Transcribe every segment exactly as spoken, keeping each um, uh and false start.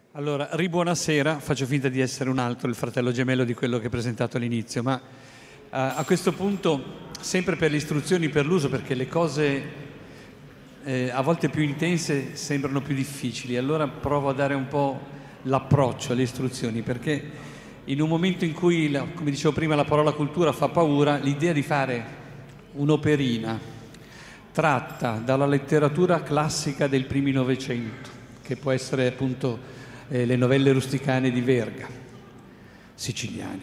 Allora, ribuonasera, faccio finta di essere un altro, il fratello gemello di quello che ho presentato all'inizio, ma uh, a questo punto, sempre per le istruzioni, per l'uso, perché le cose eh, a volte più intense sembrano più difficili, allora provo a dare un po' l'approccio alle istruzioni, perché in un momento in cui, la, come dicevo prima, la parola cultura fa paura, l'idea di fare un'operina tratta dalla letteratura classica del primi Novecento, che può essere appunto eh, le novelle rusticane di Verga, siciliane,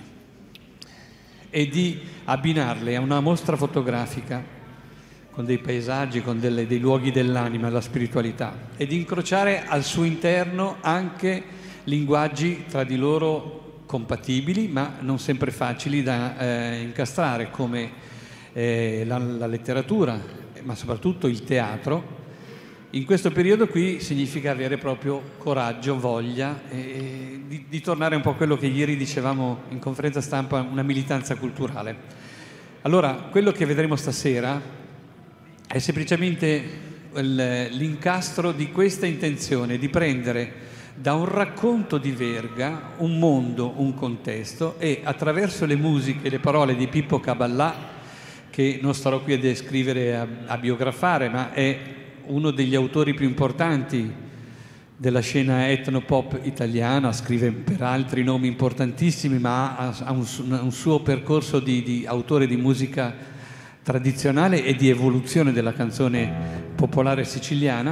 e di abbinarle a una mostra fotografica con dei paesaggi, con delle, dei luoghi dell'anima, la spiritualità, e di incrociare al suo interno anche linguaggi tra di loro compatibili, ma non sempre facili da eh, incastrare, come eh, la, la letteratura, ma soprattutto il teatro. In questo periodo qui significa avere proprio coraggio, voglia eh, di, di tornare un po' a quello che ieri dicevamo in conferenza stampa, una militanza culturale. Allora, quello che vedremo stasera è semplicemente l'incastro di questa intenzione di prendere da un racconto di Verga un mondo, un contesto, e attraverso le musiche e le parole di Pippo Caballà, che non starò qui a descrivere, a, a biografare, ma è uno degli autori più importanti della scena etno-pop italiana, scrive per altri nomi importantissimi, ma ha, ha un, un suo percorso di, di autore di musica tradizionale e di evoluzione della canzone popolare siciliana.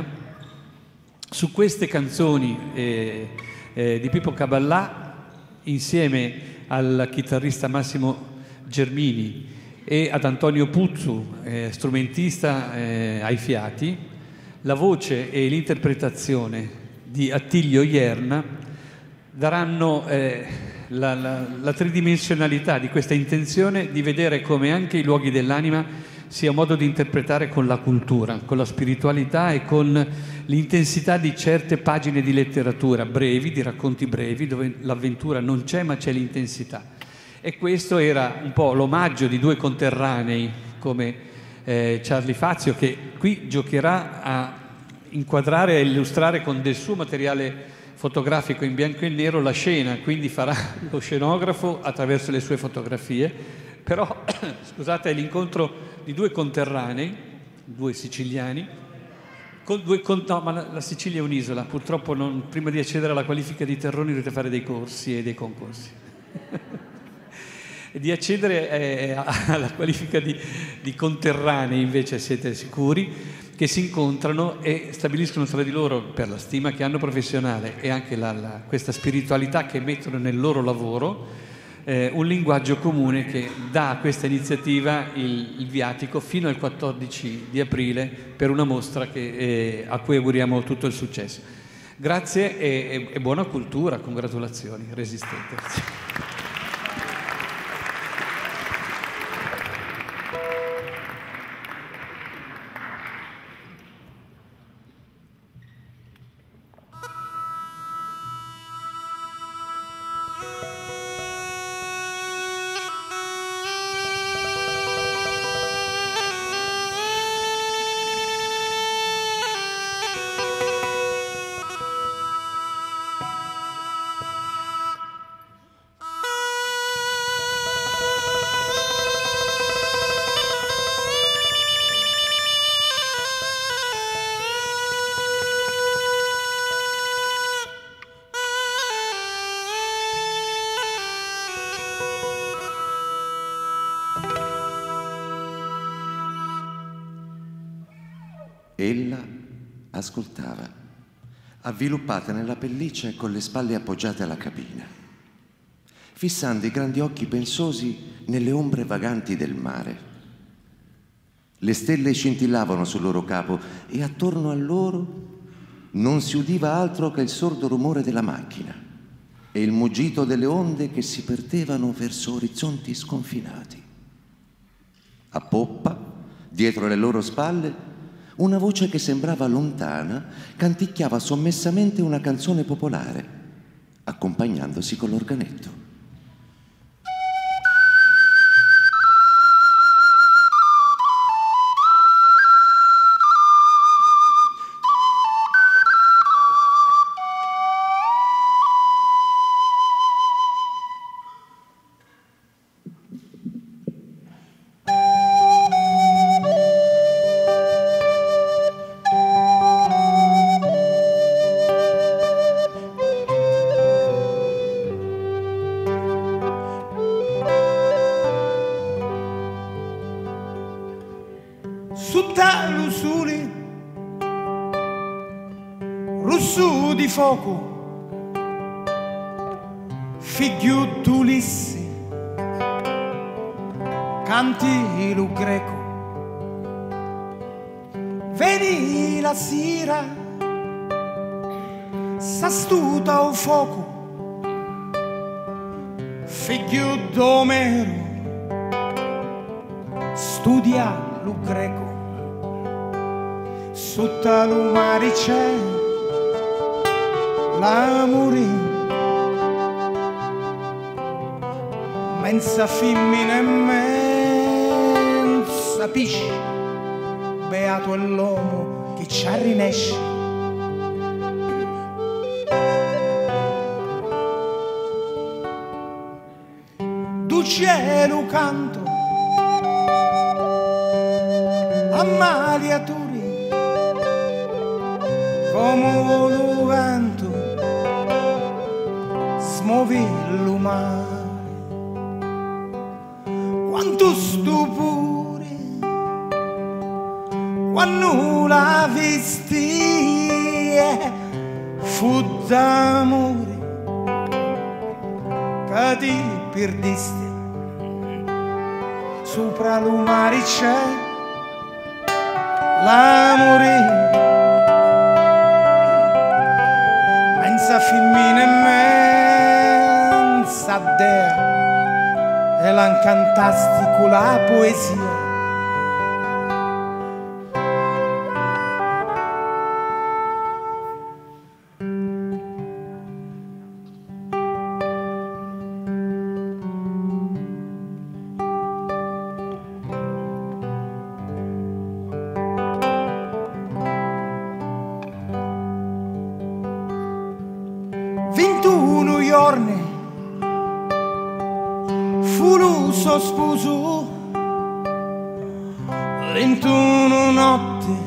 Su queste canzoni eh, eh, di Pippo Caballà, insieme al chitarrista Massimo Germini e ad Antonio Puzzu, eh, strumentista eh, ai fiati, la voce e l'interpretazione di Attilio Ierna daranno eh, la, la, la tridimensionalità di questa intenzione di vedere come anche i luoghi dell'anima sia un modo di interpretare con la cultura, con la spiritualità e con l'intensità di certe pagine di letteratura brevi, di racconti brevi, dove l'avventura non c'è ma c'è l'intensità. E questo era un po' l'omaggio di due conterranei come eh, Charlie Fazio, che qui giocherà a inquadrare e illustrare con del suo materiale fotografico in bianco e nero la scena, quindi farà lo scenografo attraverso le sue fotografie. Però, scusate, è l'incontro di due conterranei, due siciliani, con due con, no, ma la, la Sicilia è un'isola, purtroppo non, prima di accedere alla qualifica di terroni dovete fare dei corsi e dei concorsi. E di accedere eh, alla qualifica di, di conterranei invece siete sicuri, che si incontrano e stabiliscono tra di loro, per la stima che hanno professionale e anche la, la, questa spiritualità che mettono nel loro lavoro, eh, un linguaggio comune che dà a questa iniziativa il, il viatico fino al quattordici di aprile per una mostra che, eh, a cui auguriamo tutto il successo. Grazie e, e, e buona cultura, congratulazioni, resistete. Ella ascoltava, avviluppata nella pelliccia e con le spalle appoggiate alla cabina, fissando i grandi occhi pensosi nelle ombre vaganti del mare. Le stelle scintillavano sul loro capo e attorno a loro non si udiva altro che il sordo rumore della macchina e il muggito delle onde che si perdevano verso orizzonti sconfinati. A poppa, dietro le loro spalle, una voce che sembrava lontana canticchiava sommessamente una canzone popolare, accompagnandosi con l'organetto. flusso di fuoco, figlio d'Ulissi, canti lo greco. Veni la sera, s'astuta o fuoco, figlio d'Omero, studia lo greco. Sotto lo mare c'è l'amore, mensa femmina e mensa pesce, beato è l'uomo che ci arrinesce. Du cielo canto ammaliatori come lo vento smuove lo mare. Quanto stupore quando la vesti fu d'amore che ti perdisti. Sopra lo mare c'è l'amore, mensa femmina e mensa dea, e l'incantastico la poesia. ventuno giorni fu lo suo sposo, ventuno notti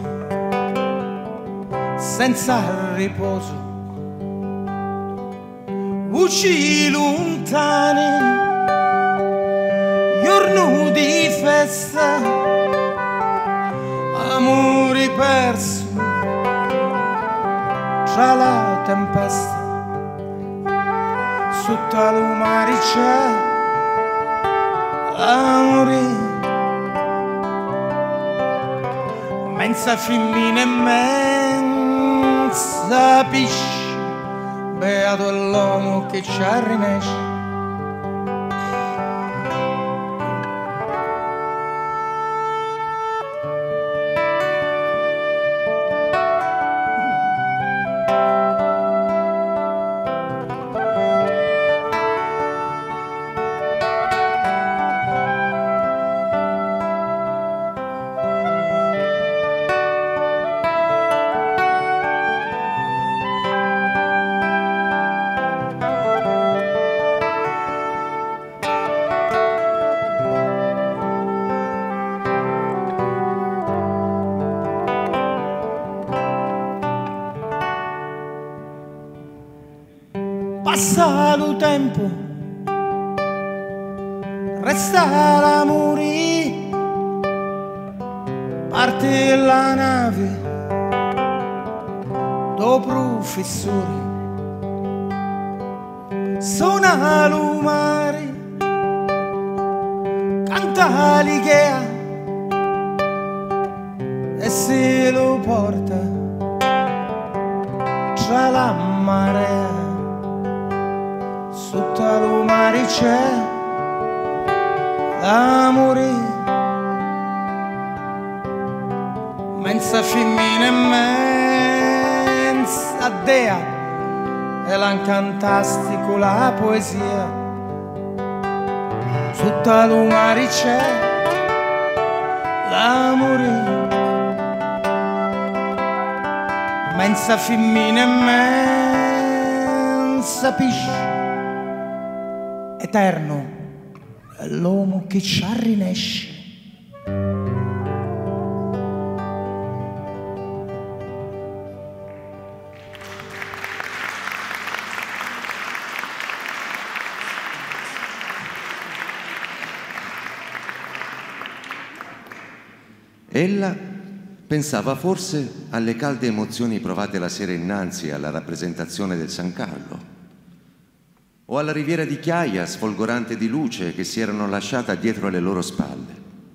senza riposo, uscì lontani, giorno di festa, amore perso tra la tempesta. Sotto lo mare c'è l'amore, mensa femmina e mensa pesce, beato è l'uomo che ci arrinesce. Passa lo tempo, resta l'amore, parte la nave do professore, suona lo mare, canta l'Igea e se lo porta tra la marea. Sotto lo mare c'è l'amore, mensa femmina e mensa dea, e l'incantastico la poesia. Sotto lo mare c'è l'amore, mensa femmina e mensa pesce, eterno è l'uomo che ci arrinesce. Ella Pensava forse alle calde emozioni provate la sera innanzi alla rappresentazione del San Carlo, o alla riviera di Chiaia sfolgorante di luce che si erano lasciata dietro le loro spalle.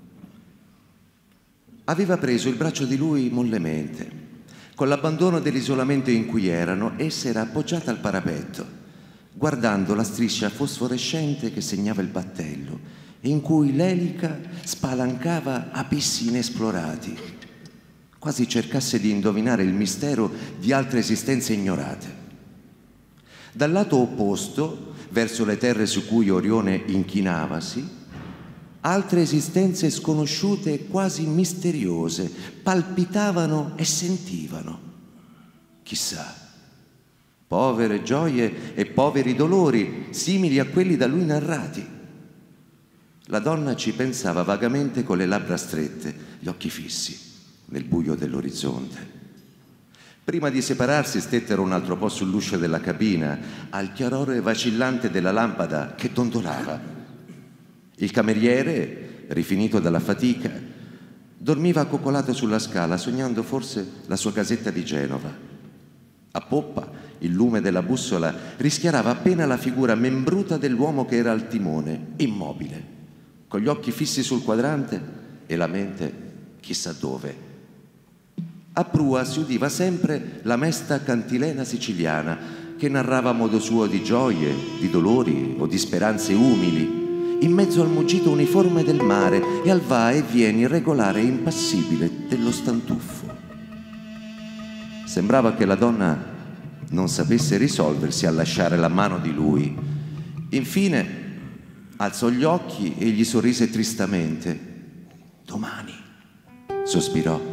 Aveva preso il braccio di lui mollemente, con l'abbandono dell'isolamento in cui erano, e s'era appoggiata al parapetto, guardando la striscia fosforescente che segnava il battello, in cui l'elica spalancava abissi inesplorati, quasi cercasse di indovinare il mistero di altre esistenze ignorate. Dal lato opposto, verso le terre su cui Orione inchinavasi, altre esistenze sconosciute e quasi misteriose palpitavano e sentivano. Chissà, povere gioie e poveri dolori simili a quelli da lui narrati. La donna ci pensava vagamente con le labbra strette, gli occhi fissi nel buio dell'orizzonte. Prima di separarsi stettero un altro po' sull'uscio della cabina, al chiarore vacillante della lampada che dondolava. Il cameriere, rifinito dalla fatica, dormiva accoccolato sulla scala, sognando forse la sua casetta di Genova. A poppa, il lume della bussola rischiarava appena la figura membruta dell'uomo che era al timone, immobile, con gli occhi fissi sul quadrante e la mente chissà dove. A prua si udiva sempre la mesta cantilena siciliana che narrava a modo suo di gioie, di dolori o di speranze umili, in mezzo al muggito uniforme del mare e al va e vieni regolare e impassibile dello stantuffo. Sembrava che la donna non sapesse risolversi a lasciare la mano di lui. Infine alzò gli occhi e gli sorrise tristamente. «Domani», sospirò.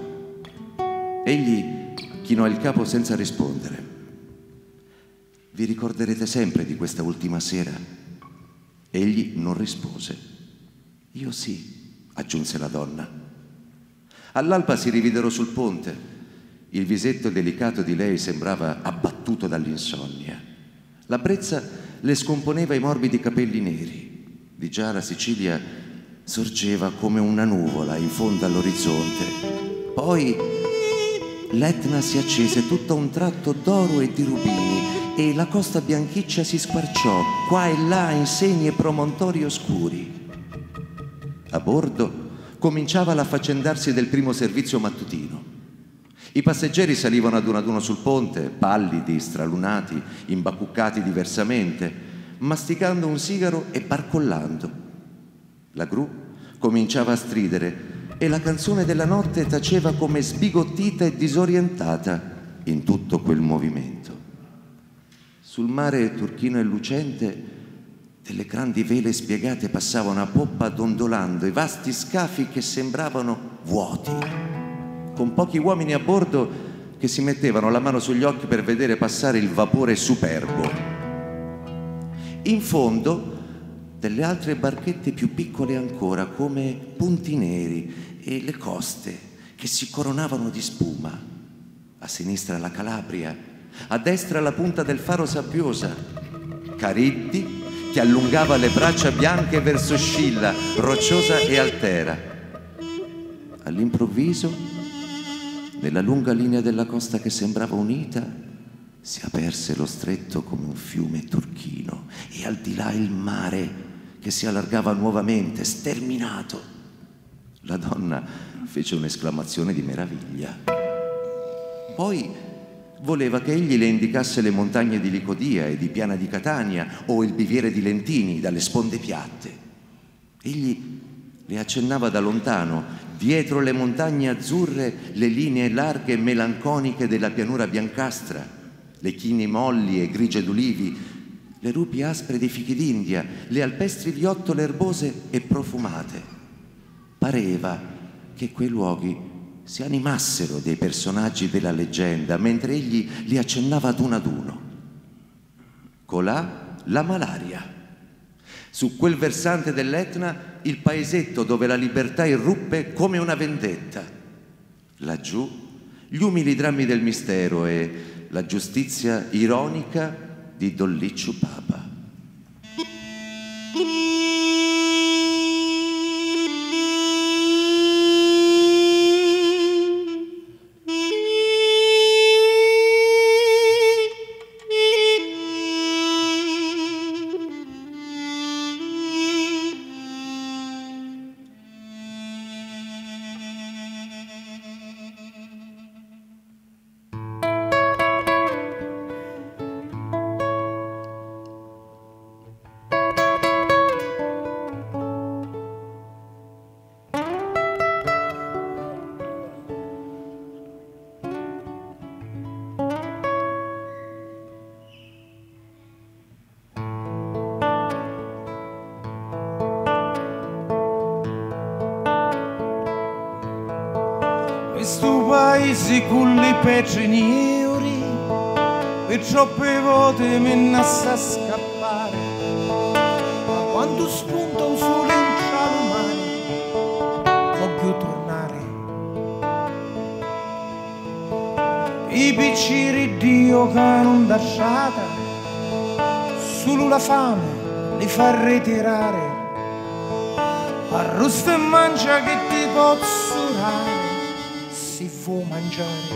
Egli chinò il capo senza rispondere. «Vi ricorderete sempre di questa ultima sera?» Egli non rispose. «Io sì», aggiunse la donna. All'alba si rividero sul ponte. Il visetto delicato di lei sembrava abbattuto dall'insonnia. La brezza le scomponeva i morbidi capelli neri. Di già la Sicilia sorgeva come una nuvola in fondo all'orizzonte. Poi l'Etna si accese tutto a un tratto d'oro e di rubini e la costa bianchiccia si squarciò qua e là in segni e promontori oscuri. A bordo cominciava l'affaccendarsi del primo servizio mattutino. I passeggeri salivano ad uno ad uno sul ponte, pallidi, stralunati, imbacuccati diversamente, masticando un sigaro e barcollando. La gru cominciava a stridere e la canzone della notte taceva come sbigottita e disorientata in tutto quel movimento. Sul mare turchino e lucente delle grandi vele spiegate passavano a poppa dondolando i vasti scafi che sembravano vuoti, con pochi uomini a bordo che si mettevano la mano sugli occhi per vedere passare il vapore superbo. In fondo delle altre barchette più piccole ancora, come punti neri, e le coste che si coronavano di spuma. A sinistra la Calabria, a destra la punta del faro Sabbiosa, Cariddi che allungava le braccia bianche verso Scilla, rocciosa e altera. All'improvviso, nella lunga linea della costa che sembrava unita, si aperse lo stretto come un fiume turchino e al di là il mare che si allargava nuovamente, sterminato. La donna fece un'esclamazione di meraviglia. Poi voleva che egli le indicasse le montagne di Licodia e di Piana di Catania o il biviere di Lentini dalle sponde piatte. Egli le accennava da lontano, dietro le montagne azzurre, le linee larghe e melanconiche della pianura biancastra, le chine molli e grigie d'ulivi, le rupi aspre dei fichi d'India, le alpestri viottole erbose e profumate. Pareva che quei luoghi si animassero dei personaggi della leggenda, mentre egli li accennava ad uno ad uno. Colà la malaria. Su quel versante dell'Etna il paesetto dove la libertà irruppe come una vendetta. Laggiù gli umili drammi del mistero e la giustizia ironica di Don Licciu Papa. paesi con le petrinieri, per troppe volte mi nassa a scappare, ma quando spunta un sole in cielo mare, voglio tornare. I picciri Dio che non lasciata, solo la fame li fa ritirare, arrosto e mangia che ti posso dare, si vuoi mangiare.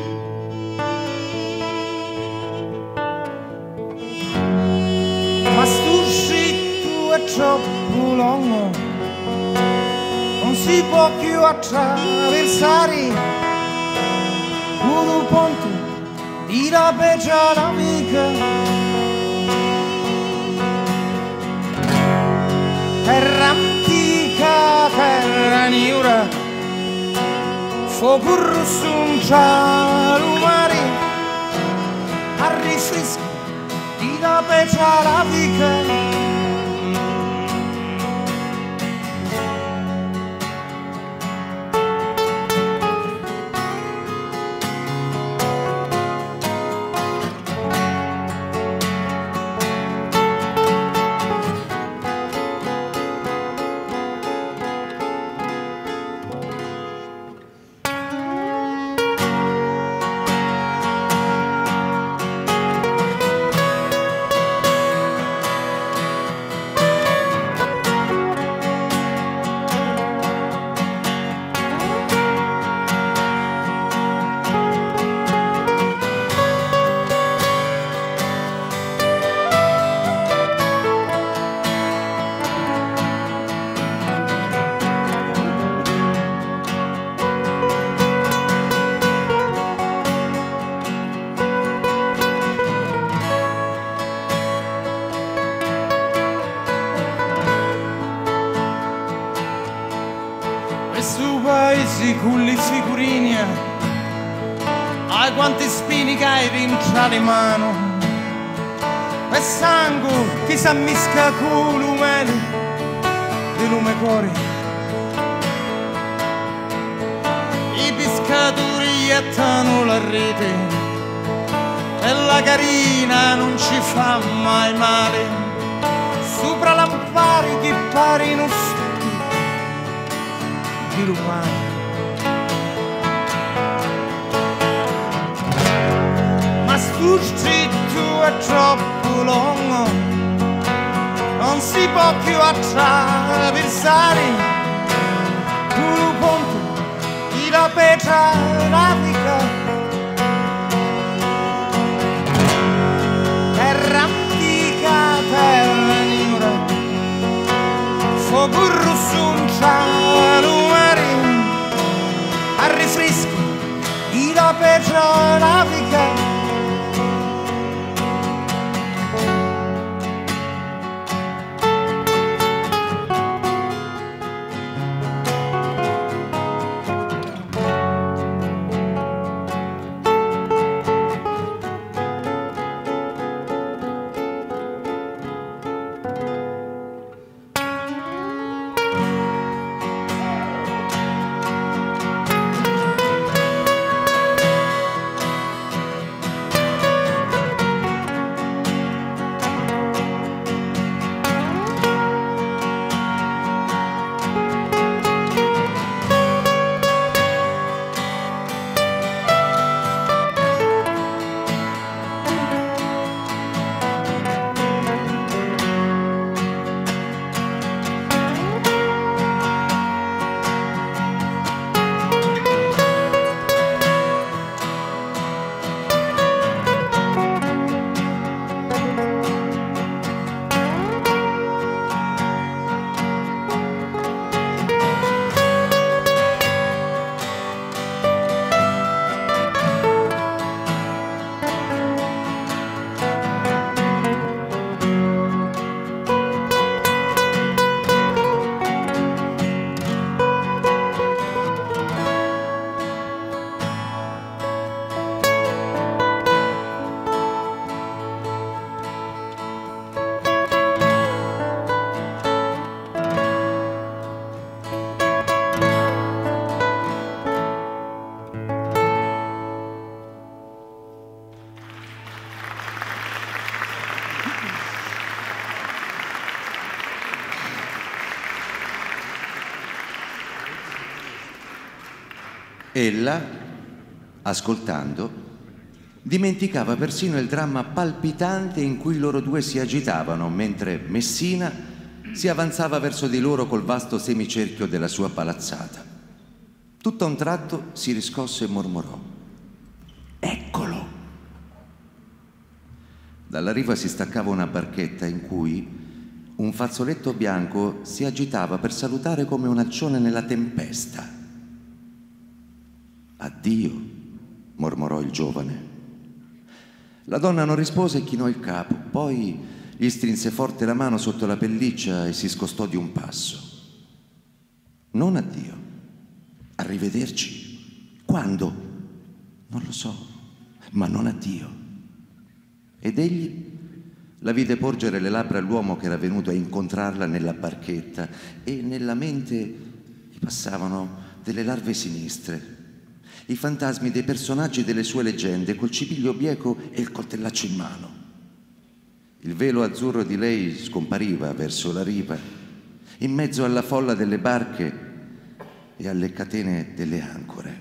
Ma sto scritto è troppo lungo, non si può più attraversare, con un ponte di la peggio l'amica, terra antica, terra niura, fuoco rosso un cielo mare, a rifresco di la peggio l'amica. Questo paese con le figurine, ai quanti spini che hai rinciato in mano, e sangue che si ammisca con l'umano di lume cuore. I pescatori gettano la rete e la carina non ci fa mai male, sopra lampari che pari non di lumare. Ma sto scritto è troppo lungo, non si può più attraversare, con un ponte di la petra l'Africa, terra antica, terra niura, fuoco rosso un cielo mare, al rifresco di la peggio l'Africa. Ella, ascoltando, dimenticava persino il dramma palpitante in cui loro due si agitavano, mentre Messina si avanzava verso di loro col vasto semicerchio della sua palazzata. Tutto a un tratto si riscosse e mormorò: «Eccolo!» Dalla riva si staccava una barchetta in cui un fazzoletto bianco si agitava per salutare come un accione nella tempesta. «Addio», mormorò il giovane. La donna non rispose e chinò il capo, poi gli strinse forte la mano sotto la pelliccia e si scostò di un passo. «Non addio, arrivederci». «Quando?» «Non lo so, ma non addio». Ed egli la vide porgere le labbra all'uomo che era venuto a incontrarla nella barchetta, e nella mente gli passavano delle larve sinistre, i fantasmi dei personaggi delle sue leggende, col cipiglio bieco e il coltellaccio in mano. Il velo azzurro di lei scompariva verso la riva, in mezzo alla folla delle barche e alle catene delle ancore.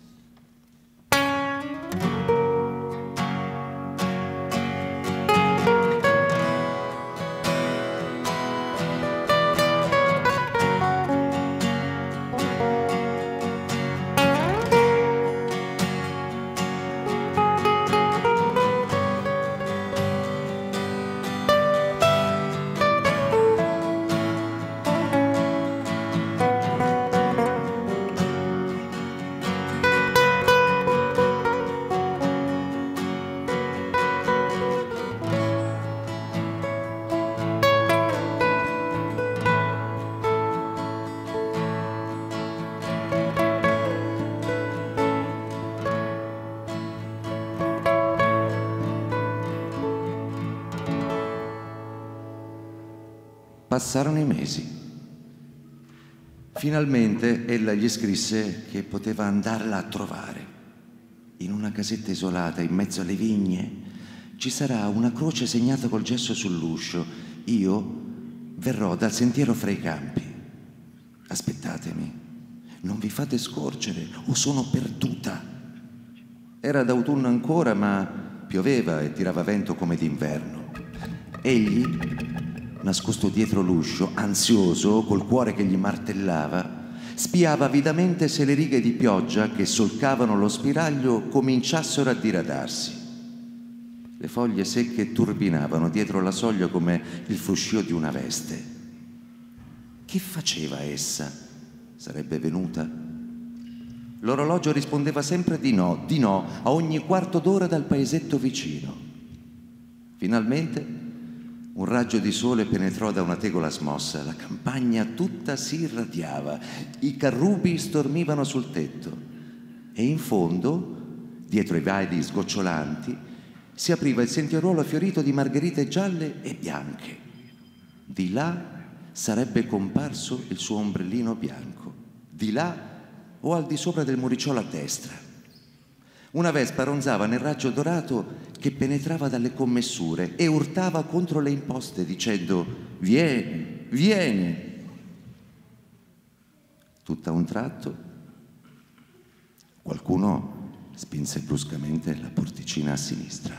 Passarono i mesi. Finalmente ella gli scrisse che poteva andarla a trovare. In una casetta isolata in mezzo alle vigne ci sarà una croce segnata col gesso sull'uscio. Io verrò dal sentiero fra i campi. Aspettatemi, non vi fate scorgere o sono perduta. Era d'autunno ancora, ma pioveva e tirava vento come d'inverno. Egli, nascosto dietro l'uscio, ansioso, col cuore che gli martellava, spiava avidamente se le righe di pioggia che solcavano lo spiraglio cominciassero a diradarsi. Le foglie secche turbinavano dietro la soglia come il fruscio di una veste. Che faceva essa? Sarebbe venuta? L'orologio rispondeva sempre di no, di no, a ogni quarto d'ora dal paesetto vicino. Finalmente un raggio di sole penetrò da una tegola smossa, la campagna tutta si irradiava, i carrubi stormivano sul tetto e in fondo, dietro i vadi sgocciolanti, si apriva il sentieruolo fiorito di margherite gialle e bianche. Di là sarebbe comparso il suo ombrellino bianco, di là o al di sopra del muricciolo a destra. Una vespa ronzava nel raggio dorato che penetrava dalle commessure e urtava contro le imposte dicendo: «Vieni, vieni!» Tutt'a un tratto qualcuno spinse bruscamente la porticina a sinistra.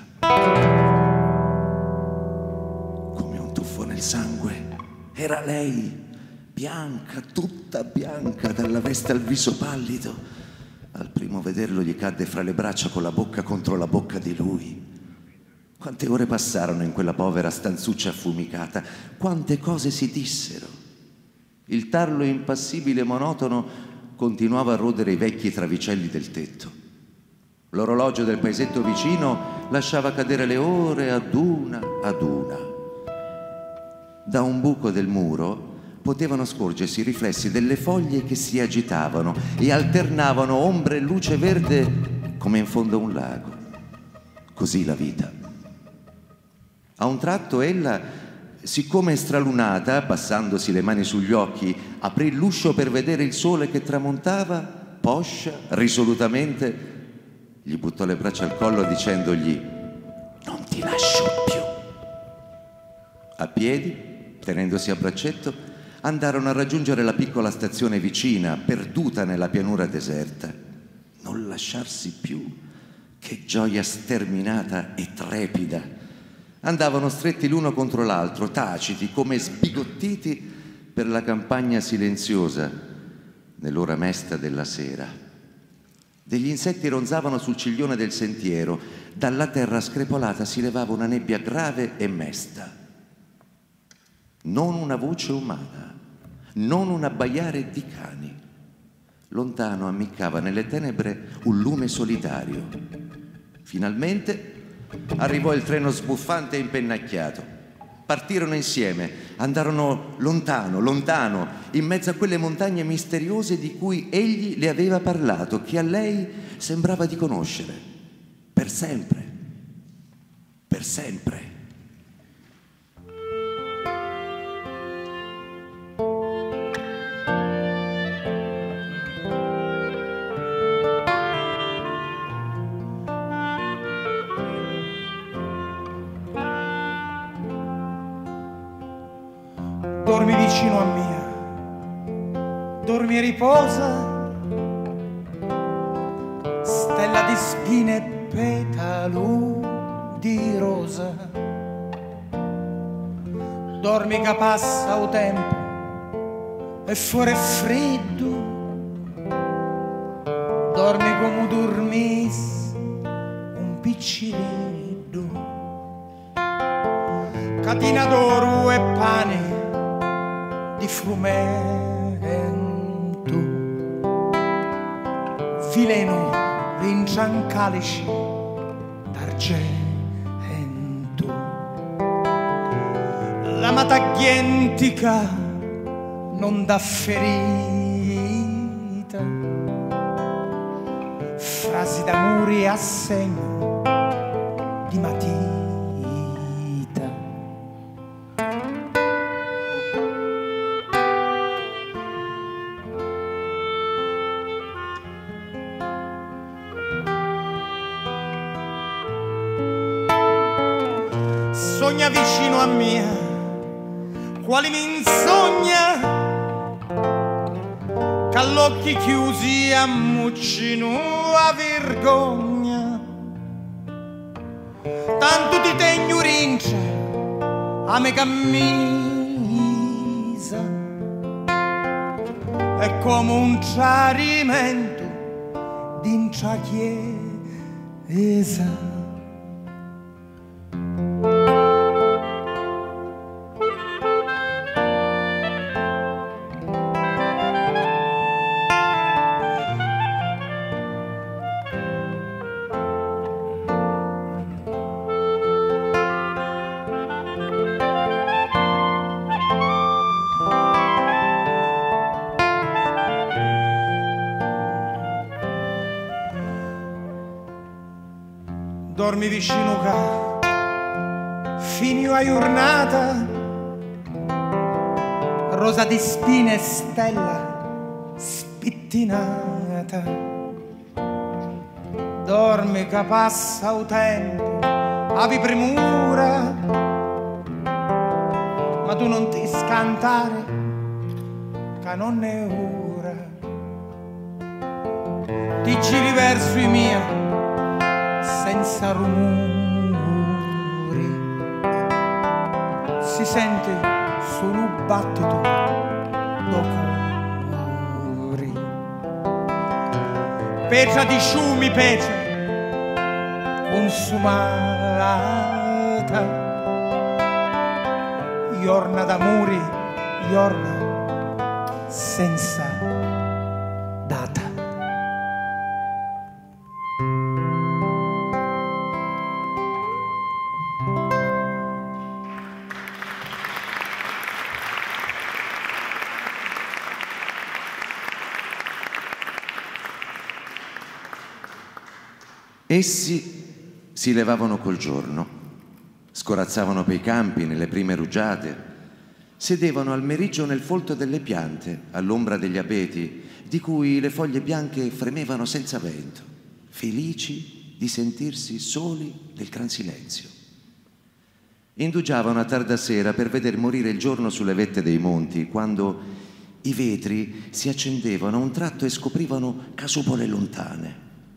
Come un tuffo nel sangue. Era lei, bianca, tutta bianca, dalla veste al viso pallido. Al primo vederlo gli cadde fra le braccia con la bocca contro la bocca di lui. Quante ore passarono in quella povera stanzuccia affumicata, quante cose si dissero. Il tarlo impassibile e monotono continuava a rodere i vecchi travicelli del tetto. L'orologio del paesetto vicino lasciava cadere le ore ad una ad una. Da un buco del muro potevano scorgersi i riflessi delle foglie che si agitavano e alternavano ombre e luce verde come in fondo a un lago. Così la vita. A un tratto ella, siccome stralunata, passandosi le mani sugli occhi, aprì l'uscio per vedere il sole che tramontava, poscia, risolutamente, gli buttò le braccia al collo dicendogli: «Non ti lascio più». A piedi, tenendosi a braccetto, andarono a raggiungere la piccola stazione vicina, perduta nella pianura deserta. non lasciarsi più. Che gioia sterminata e trepida! Andavano stretti l'uno contro l'altro, taciti, come sbigottiti per la campagna silenziosa nell'ora mesta della sera. Degli insetti ronzavano sul ciglione del sentiero, dalla terra screpolata si levava una nebbia grave e mesta. Non una voce umana, non un abbaiare di cani. Lontano ammiccava nelle tenebre un lume solitario. Finalmente arrivò il treno sbuffante e impennacchiato. Partirono insieme, andarono lontano, lontano, in mezzo a quelle montagne misteriose di cui egli le aveva parlato, che a lei sembrava di conoscere. Per sempre, per sempre. Dormi vicino a mia, dormi e riposa, stella di spine e petalo di rosa. Dormi che passa o tempo e fuori è freddo, dormi come dormis un piccireddo. Catina d'oro e pane di frumento, fileno rincian calici d'argento. La mataglientica non dà ferita, frasi d'amore a segno di matita. Sogna vicino a mia, quali mi insogna, che all'occhi chiusi ammuccino a vergogna. Tanto ti tegno rince a me cammisa, è come un ciarimento d'incia chiesa. Dormi vicino ca, fino a giornata, rosa di spine e stella spittinata. Dormi che passa o tempo, avi premura, ma tu non ti scantare, che non è ora. Ti giri verso i miei senza rumori, si sente solo un battito d'ocori. Pecia di sciumi, pecia consumata, giorna d'amori, giorna senza data. Essi si levavano col giorno, scorazzavano per i campi nelle prime rugiade, sedevano al meriggio nel folto delle piante, all'ombra degli abeti, di cui le foglie bianche fremevano senza vento, felici di sentirsi soli nel gran silenzio. Indugiavano a tarda sera per veder morire il giorno sulle vette dei monti, quando i vetri si accendevano a un tratto e scoprivano casupole lontane,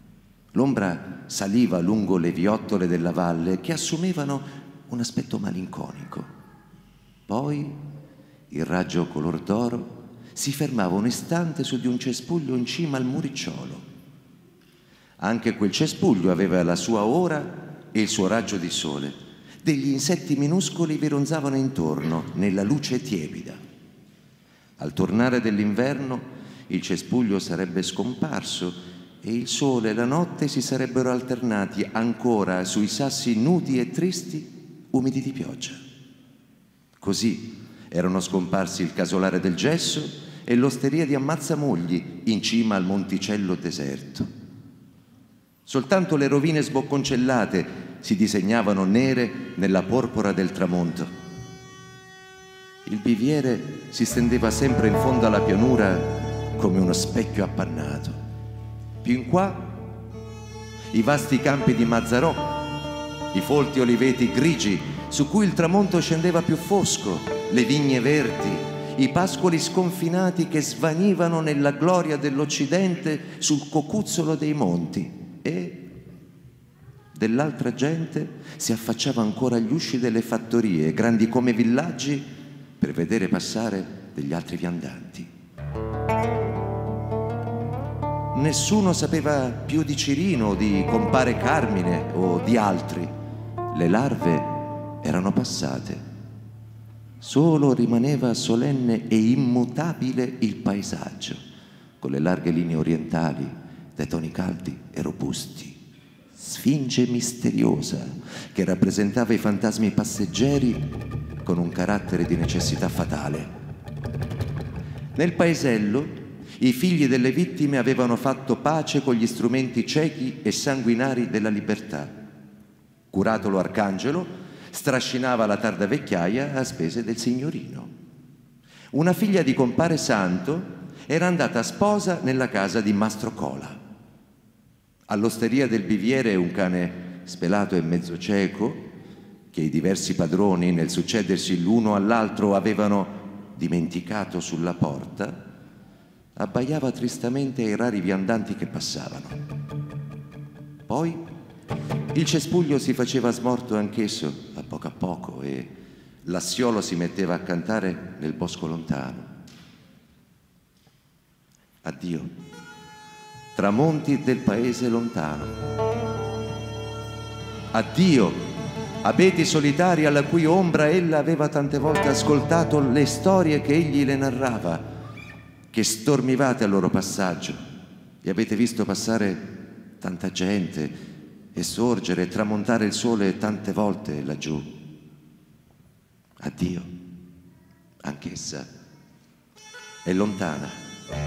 L'ombra saliva lungo le viottole della valle che assumevano un aspetto malinconico. Poi il raggio color d'oro si fermava un istante su di un cespuglio in cima al muricciolo. Anche quel cespuglio aveva la sua ora e il suo raggio di sole. Degli insetti minuscoli vi ronzavano intorno nella luce tiepida. Al tornare dell'inverno il cespuglio sarebbe scomparso e il sole e la notte si sarebbero alternati ancora sui sassi nudi e tristi, umidi di pioggia. Così erano scomparsi il casolare del gesso e l'osteria di Ammazzamogli in cima al monticello deserto. Soltanto le rovine sbocconcellate si disegnavano nere nella porpora del tramonto. Il biviere si stendeva sempre in fondo alla pianura come uno specchio appannato. Più in qua, i vasti campi di Mazzarò, i folti oliveti grigi su cui il tramonto scendeva più fosco, le vigne verdi, i pascoli sconfinati che svanivano nella gloria dell'Occidente sul cocuzzolo dei monti e dell'altra gente si affacciava ancora agli usci delle fattorie, grandi come villaggi, per vedere passare degli altri viandanti. Nessuno sapeva più di Cirino, di compare Carmine o di altri. Le larve erano passate. Solo rimaneva solenne e immutabile il paesaggio, con le larghe linee orientali dai toni caldi e robusti. Sfinge misteriosa che rappresentava i fantasmi passeggeri con un carattere di necessità fatale. Nel paesello i figli delle vittime avevano fatto pace con gli strumenti ciechi e sanguinari della libertà. Curatolo Arcangelo strascinava la tarda vecchiaia a spese del signorino. Una figlia di compare Santo era andata sposa nella casa di Mastro Cola. All'osteria del biviere un cane spelato e mezzo cieco, che i diversi padroni nel succedersi l'uno all'altro avevano dimenticato sulla porta, abbaiava tristamente ai rari viandanti che passavano. Poi il cespuglio si faceva smorto anch'esso a poco a poco e l'assiolo si metteva a cantare nel bosco lontano. Addio, tramonti del paese lontano. Addio, abeti solitari alla cui ombra ella aveva tante volte ascoltato le storie che egli le narrava, che stormivate al loro passaggio e avete visto passare tanta gente e sorgere e tramontare il sole tante volte laggiù. Addio, anch'essa è lontana.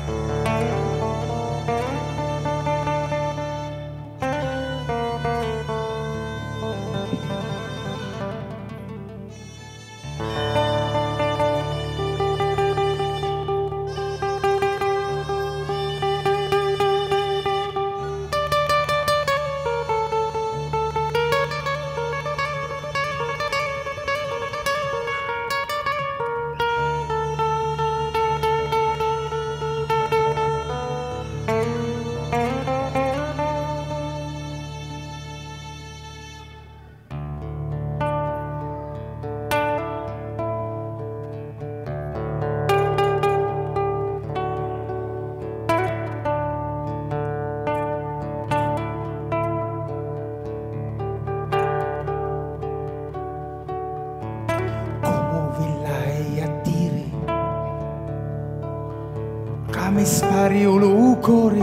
Mi spari lo cuore,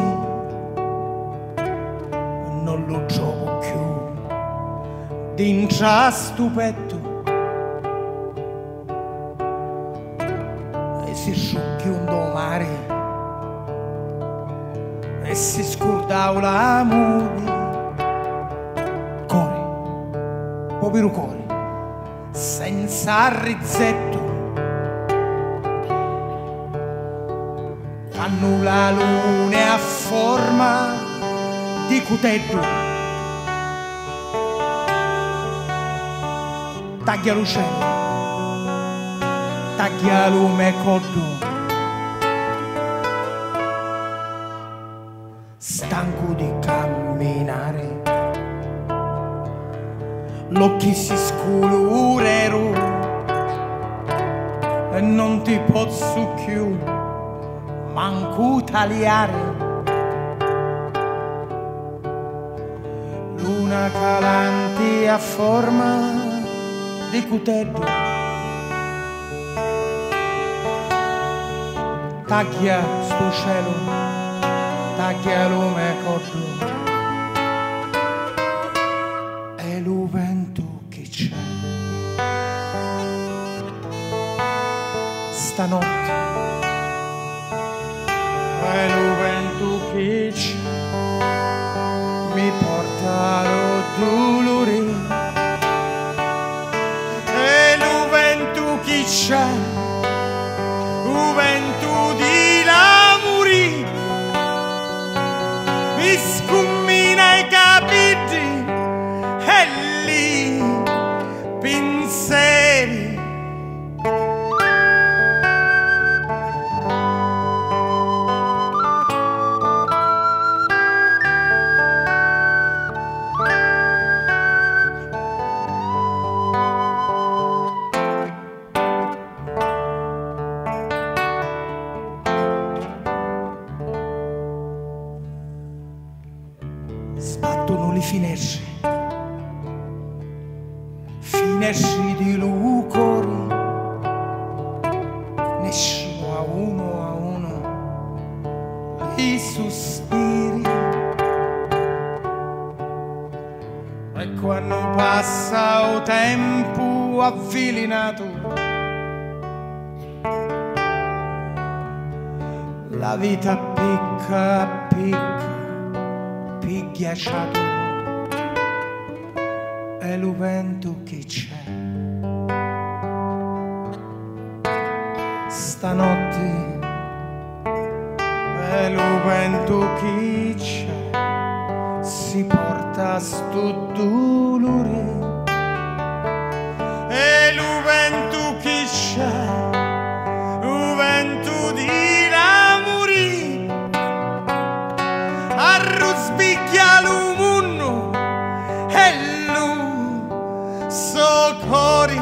non lo gioco più dentro sto petto e si sciocchi un domare e si scordava l'amore. Cuore, povero cuore, senza rizzetto, quando la luna è a forma di cutello, taglia lo cielo, taglia lume cotto, stanco di camminare l'occhi si sculureru e non ti posso più manco tagliare. Luna calante a forma di cutello taglia sto cielo, taglia lume codlo e lo vento che c'è stanotte, e lo vento che c'è mi porta lo dolore, e lo vento che c'è, lo vento di l'amore mi scommina i capiti e lì pensieri. Sbattono le finestre, finestre di lucori, ne escono a uno a uno i sospiri, e quando passa il tempo avvilinato, la vita picca, picca, più ghiacciato, e lo vento che c'è stanotte, e lo vento che c'è si porta sto dolore, e lo vento che c'è, lo vento di arrosbicchia lo munno e lo soccorri,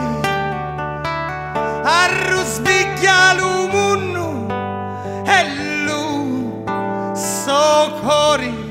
arrosbicchia lo munno e lo soccorri.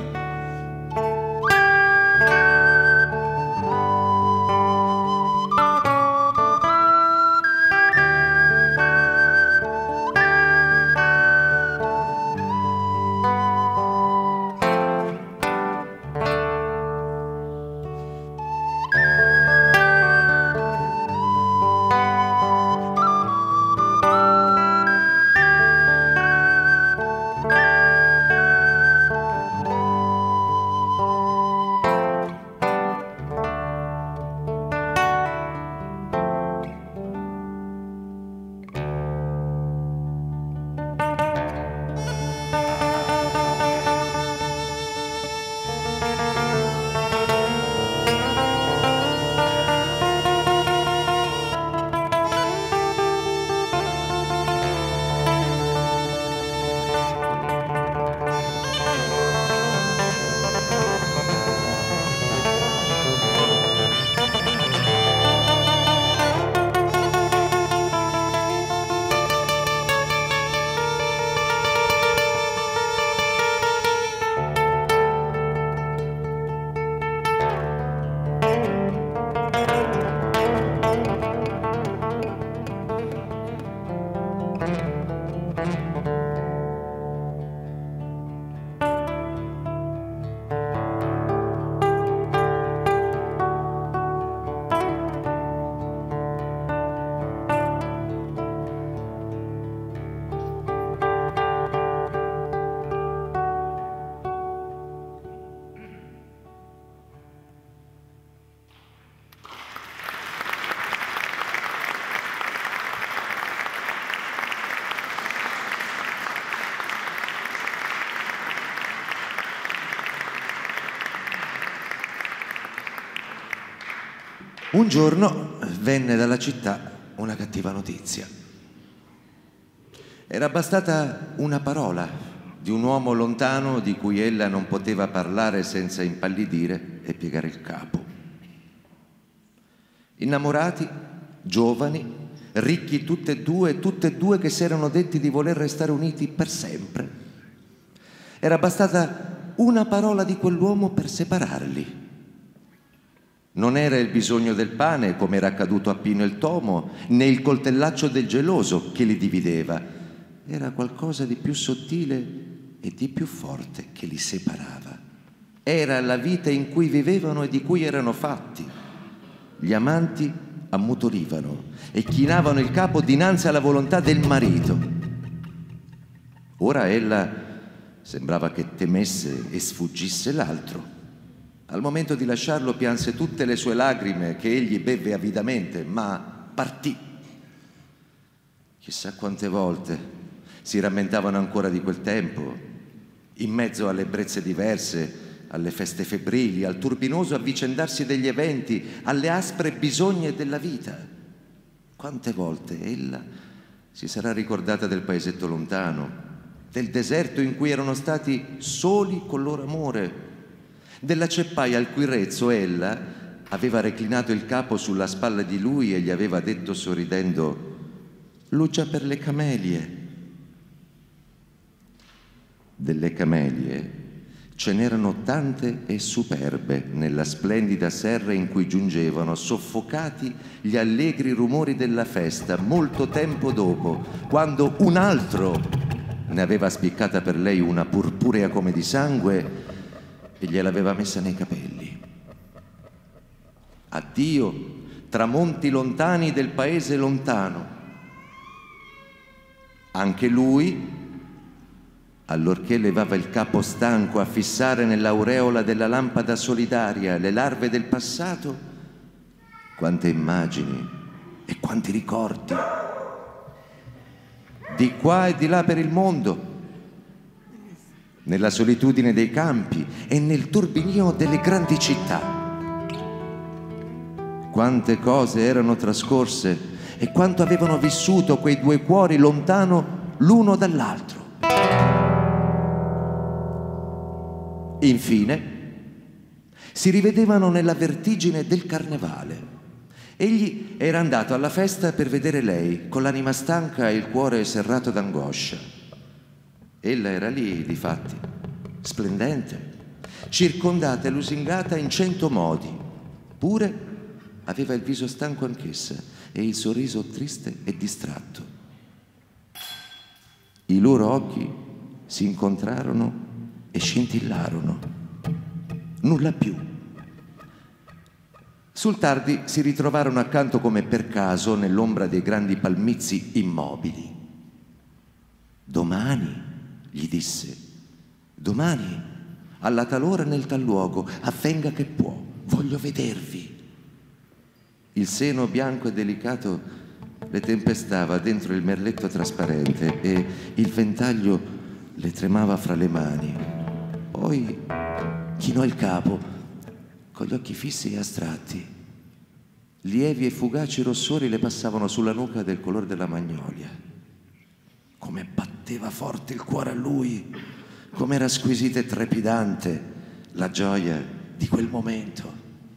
Un giorno venne dalla città una cattiva notizia. Era bastata una parola di un uomo lontano di cui ella non poteva parlare senza impallidire e piegare il capo. Innamorati, giovani, ricchi tutte e due, tutte e due che si erano detti di voler restare uniti per sempre. Era bastata una parola di quell'uomo per separarli. Non era il bisogno del pane, come era accaduto a Pino il Tomo, né il coltellaccio del geloso che li divideva. Era qualcosa di più sottile e di più forte che li separava. Era la vita in cui vivevano e di cui erano fatti. Gli amanti ammutorivano e chinavano il capo dinanzi alla volontà del marito. Ora ella sembrava che temesse e sfuggisse l'altro. Al momento di lasciarlo pianse tutte le sue lacrime che egli bevve avidamente, ma partì. Chissà quante volte si rammentavano ancora di quel tempo, in mezzo alle ebbrezze diverse, alle feste febbrili, al turbinoso avvicendarsi degli eventi, alle aspre bisogne della vita. Quante volte ella si sarà ricordata del paesetto lontano, del deserto in cui erano stati soli col loro amore, della ceppaia al cui rezzo ella aveva reclinato il capo sulla spalla di lui e gli aveva detto sorridendo: «Luccia per le camelie». Delle camelie ce n'erano tante e superbe nella splendida serra in cui giungevano, soffocati, gli allegri rumori della festa, molto tempo dopo, quando un altro ne aveva spiccata per lei una purpurea come di sangue e gliel'aveva messa nei capelli. Addio, tramonti lontani del paese lontano. Anche lui, allorché levava il capo stanco a fissare nell'aureola della lampada solitaria le larve del passato, quante immagini e quanti ricordi, di qua e di là per il mondo, nella solitudine dei campi e nel turbinio delle grandi città. Quante cose erano trascorse e quanto avevano vissuto quei due cuori lontano l'uno dall'altro. Infine si rivedevano nella vertigine del carnevale. Egli era andato alla festa per vedere lei, con l'anima stanca e il cuore serrato d'angoscia. Ella era lì, difatti, splendente, circondata e lusingata in cento modi. Pure aveva il viso stanco anch'essa e il sorriso triste e distratto. I loro occhi si incontrarono e scintillarono. Nulla più. Sul tardi si ritrovarono accanto come per caso nell'ombra dei grandi palmizi immobili. «Domani», gli disse, «domani, alla tal ora nel tal luogo, avvenga che può, voglio vedervi». Il seno bianco e delicato le tempestava dentro il merletto trasparente e il ventaglio le tremava fra le mani. Poi chinò il capo, con gli occhi fissi e astratti. Lievi e fugaci rossori le passavano sulla nuca del colore della magnolia. Come batteva forte il cuore a lui, come era squisita e trepidante la gioia di quel momento.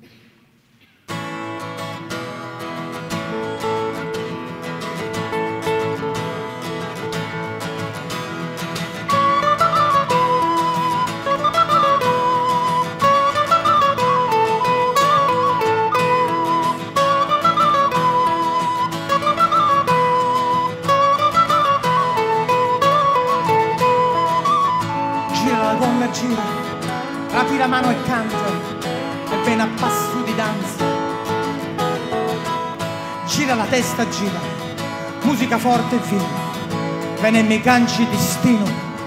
Gira, rapi la mano e canta, e viene a passo di danza. Gira la testa, gira, musica forte e viva, viene e mi canci destino.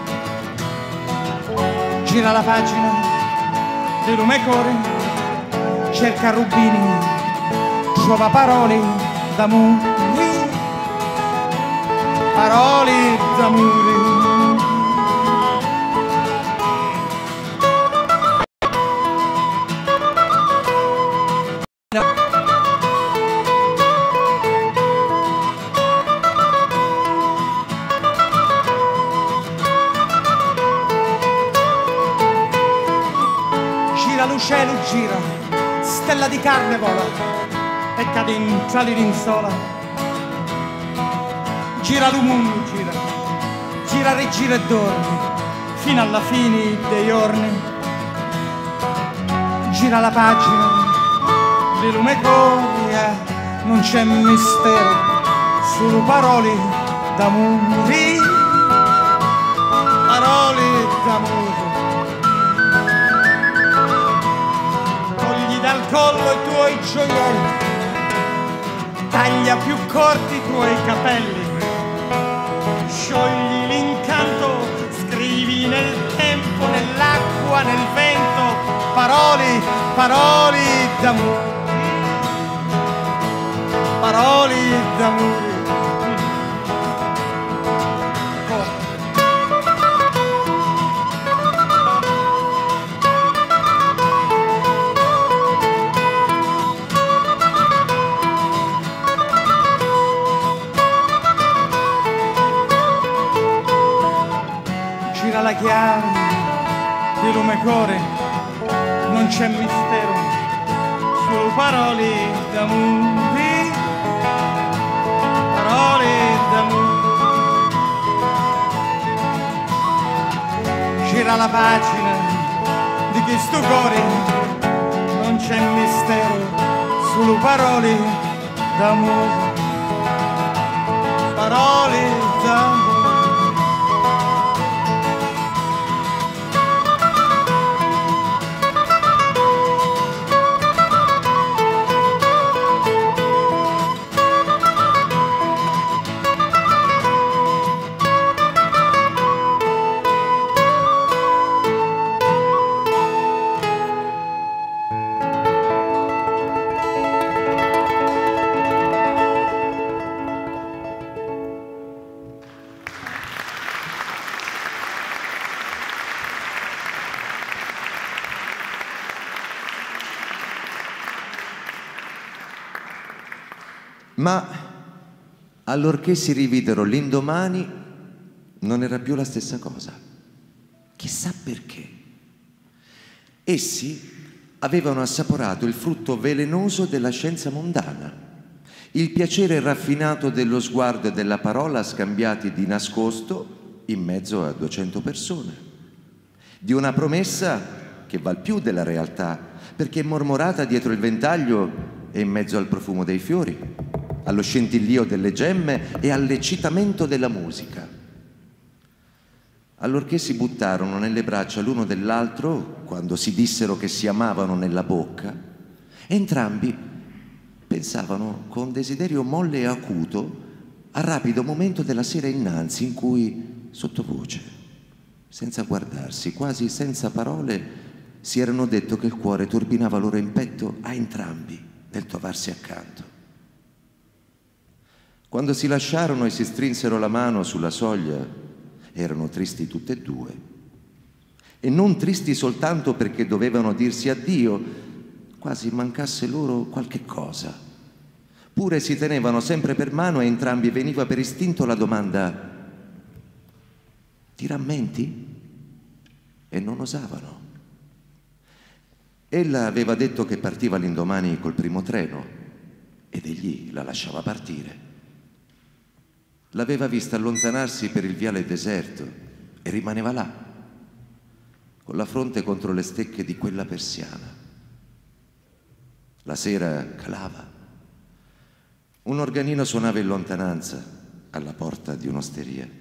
Gira la pagina di lume e core, cerca rubini, trova parole d'amore, parole d'amore. Gira l'uccello, gira, stella di carne vola, e cade in tra li rinsola. Gira lu mondo, gira, gira, rigira e dormi, fino alla fine dei giorni. Gira la pagina di lume coria, non c'è mistero, solo parole d'amore, parole d'amore. Togli dal collo i tuoi gioielli, taglia più corti i tuoi capelli, sciogli l'incanto, scrivi nel tempo, nell'acqua, nel vento, parole, parole d'amore, parole d'amore. Gira la chiave di lume core, non c'è mistero, solo parole d'amore, parole d'amore. Gira la pagina di questo cuore, non c'è mistero, solo parole d'amore, parole d'amore. Ma allorché si rividero l'indomani non era più la stessa cosa. Chissà perché. Essi avevano assaporato il frutto velenoso della scienza mondana, il piacere raffinato dello sguardo e della parola scambiati di nascosto in mezzo a duecento persone, di una promessa che val più della realtà, perché è mormorata dietro il ventaglio e in mezzo al profumo dei fiori, allo scintillio delle gemme e all'eccitamento della musica. Allorché si buttarono nelle braccia l'uno dell'altro, quando si dissero che si amavano nella bocca, entrambi pensavano con desiderio molle e acuto al rapido momento della sera innanzi in cui, sottovoce, senza guardarsi, quasi senza parole, si erano detto che il cuore turbinava loro in petto a entrambi nel trovarsi accanto. Quando si lasciarono e si strinsero la mano sulla soglia, erano tristi tutte e due. E non tristi soltanto perché dovevano dirsi addio, quasi mancasse loro qualche cosa. Pure si tenevano sempre per mano e entrambi veniva per istinto la domanda: ti rammenti? E non osavano. Ella aveva detto che partiva l'indomani col primo treno ed egli la lasciava partire. L'aveva vista allontanarsi per il viale deserto e rimaneva là, con la fronte contro le stecche di quella persiana. La sera calava. Un organino suonava in lontananza alla porta di un'osteria.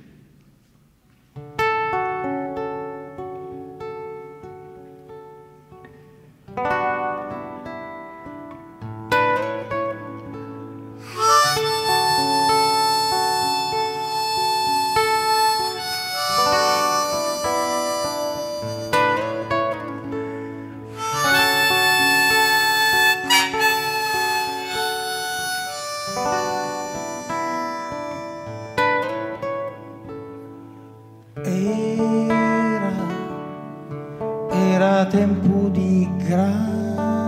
Era tempo di grano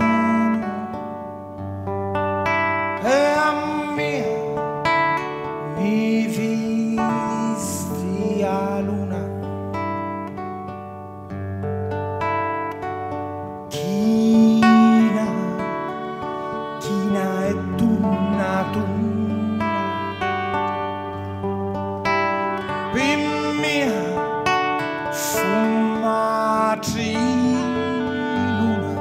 e a me mi visti a luna, china, china e tunna tunna pimmia fumatri luna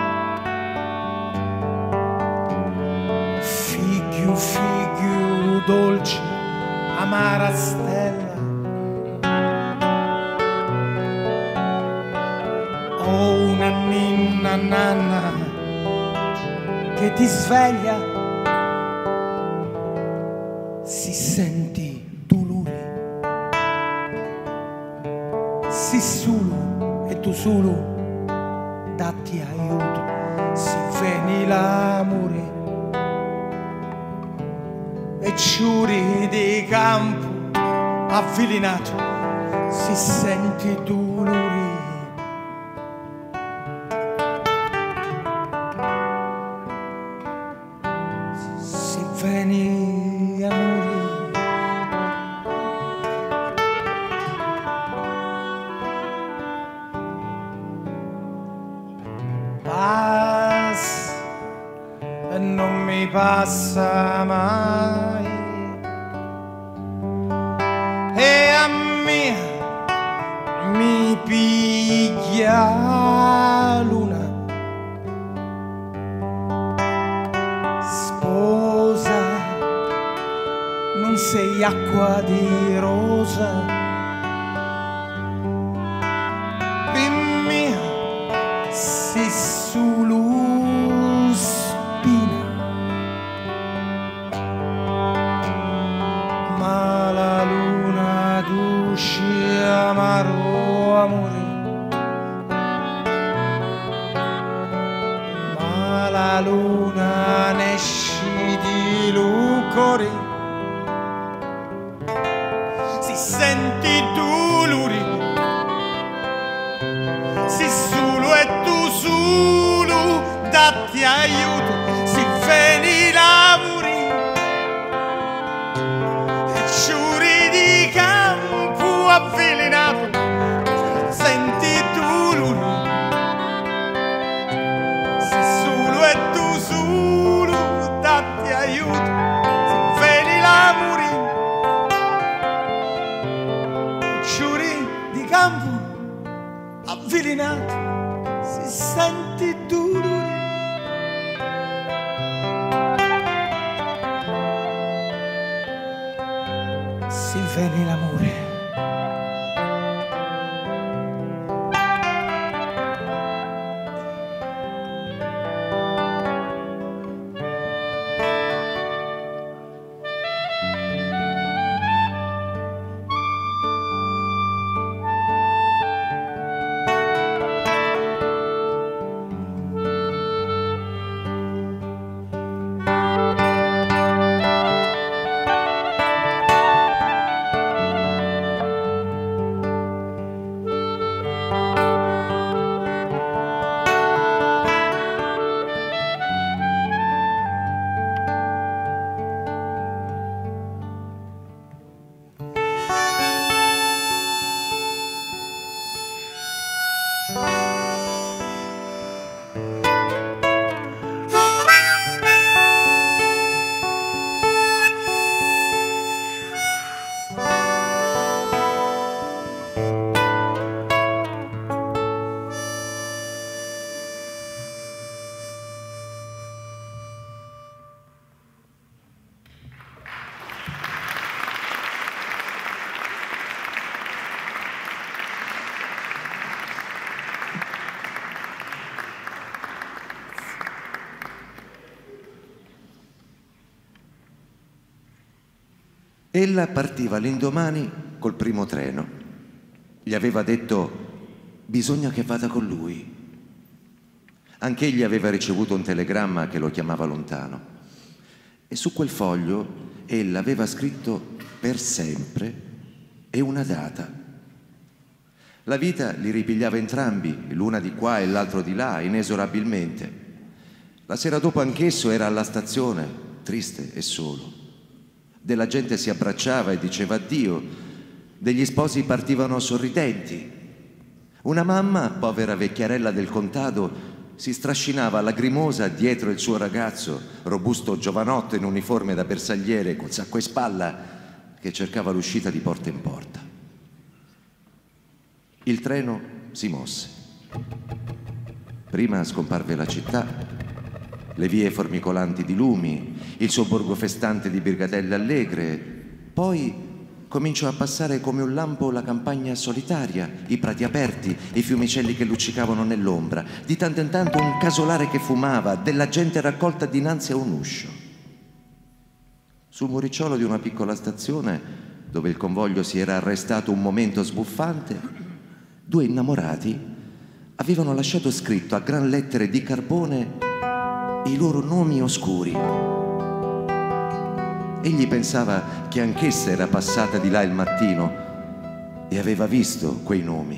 figlio figlio dolce amara stella ho una ninna nanna che ti sveglia, si senti dolore, si solo e tu solo datti aiuto, si veni l'amore e ciuri di campo avvilinato, si senti dolore. Veni amore, passa e non mi passa mai, e a me mi piglia luna. Non sei acqua di rosa, mia sei solo spina, ma la luna dolce amaro amore, ma la luna ne esci di lucore. Senti dolori, si solo e tu solo datti aiuto, si veni lavori e ciuri di campo avvelenato, senti dolori, si solo e tu solo datti aiuto, si veni lavori. Campo avvelenato, si senti dolore, si veni l'amore. Ella partiva l'indomani col primo treno. Gli aveva detto: bisogna che vada con lui. Anch'egli aveva ricevuto un telegramma che lo chiamava lontano. E su quel foglio ella aveva scritto per sempre e una data. La vita li ripigliava entrambi, l'una di qua e l'altro di là, inesorabilmente. La sera dopo anch'esso era alla stazione, triste e solo. Della gente si abbracciava e diceva addio, degli sposi partivano sorridenti. Una mamma, povera vecchiarella del contado, si strascinava lagrimosa dietro il suo ragazzo, robusto giovanotto in uniforme da bersagliere col sacco in spalla, che cercava l'uscita di porta in porta. Il treno si mosse. Prima scomparve la città, le vie formicolanti di lumi, il sobborgo festante di Brigatelle Allegre, poi cominciò a passare come un lampo la campagna solitaria, i prati aperti, i fiumicelli che luccicavano nell'ombra, di tanto in tanto un casolare che fumava, della gente raccolta dinanzi a un uscio. Sul muricciolo di una piccola stazione, dove il convoglio si era arrestato un momento sbuffante, due innamorati avevano lasciato scritto a gran lettere di carbone i loro nomi oscuri. Egli pensava che anch'essa era passata di là il mattino e aveva visto quei nomi.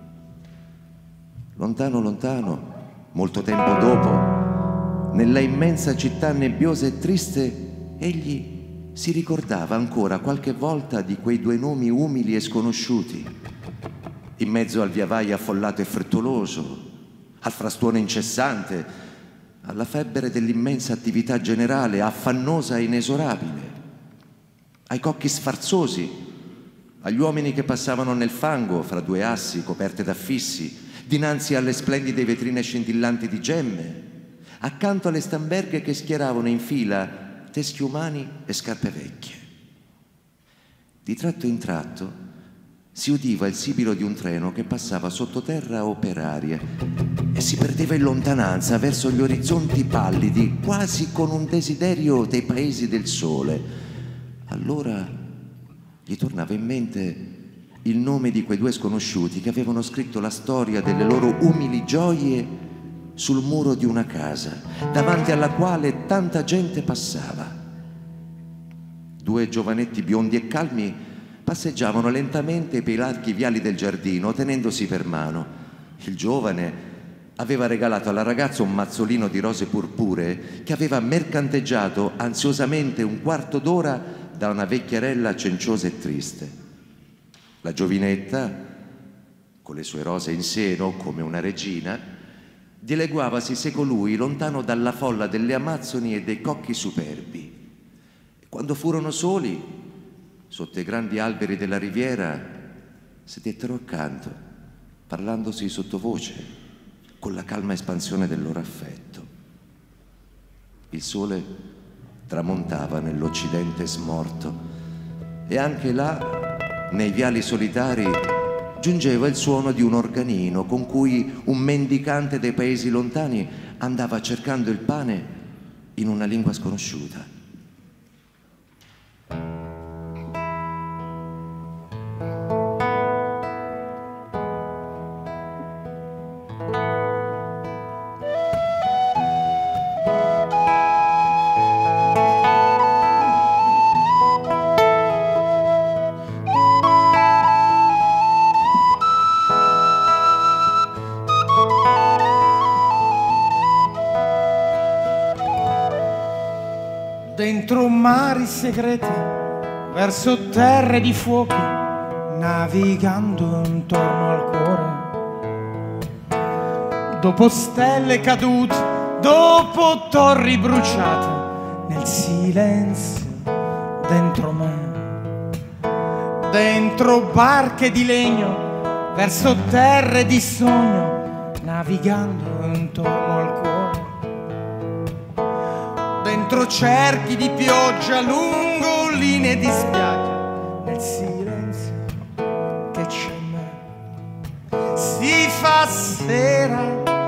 Lontano, lontano, molto tempo dopo, nella immensa città nebbiosa e triste, egli si ricordava ancora qualche volta di quei due nomi umili e sconosciuti, in mezzo al viavai affollato e frettoloso, al frastuono incessante, alla febbre dell'immensa attività generale, affannosa e inesorabile, ai cocchi sfarzosi, agli uomini che passavano nel fango fra due assi coperte d'affissi, dinanzi alle splendide vetrine scintillanti di gemme, accanto alle stamberghe che schieravano in fila teschi umani e scarpe vecchie. Di tratto in tratto si udiva il sibilo di un treno che passava sottoterra o per aria e si perdeva in lontananza verso gli orizzonti pallidi, quasi con un desiderio dei paesi del sole. Allora gli tornava in mente il nome di quei due sconosciuti che avevano scritto la storia delle loro umili gioie sul muro di una casa, davanti alla quale tanta gente passava. Due giovanetti biondi e calmi passeggiavano lentamente per i larghi viali del giardino, tenendosi per mano. Il giovane aveva regalato alla ragazza un mazzolino di rose purpuree che aveva mercanteggiato ansiosamente un quarto d'ora da una vecchierella cenciosa e triste. La giovinetta, con le sue rose in seno come una regina, dileguavasi seco lui, lontano dalla folla delle amazzoni e dei cocchi superbi. E quando furono soli, sotto i grandi alberi della riviera, sedettero accanto, parlandosi sottovoce, con la calma espansione del loro affetto. Il sole tramontava nell'occidente smorto e anche là, nei viali solitari, giungeva il suono di un organino con cui un mendicante dei paesi lontani andava cercando il pane in una lingua sconosciuta. Dentro mari segreti, verso terre di fuochi, navigando intorno al cuore. Dopo stelle cadute, dopo torri bruciate, nel silenzio dentro me. Dentro barche di legno, verso terre di sogno, navigando intorno al cuore. Dentro cerchi di pioggia, lungo linee di spiaggia, nel silenzio che c'è me. Si fa sera,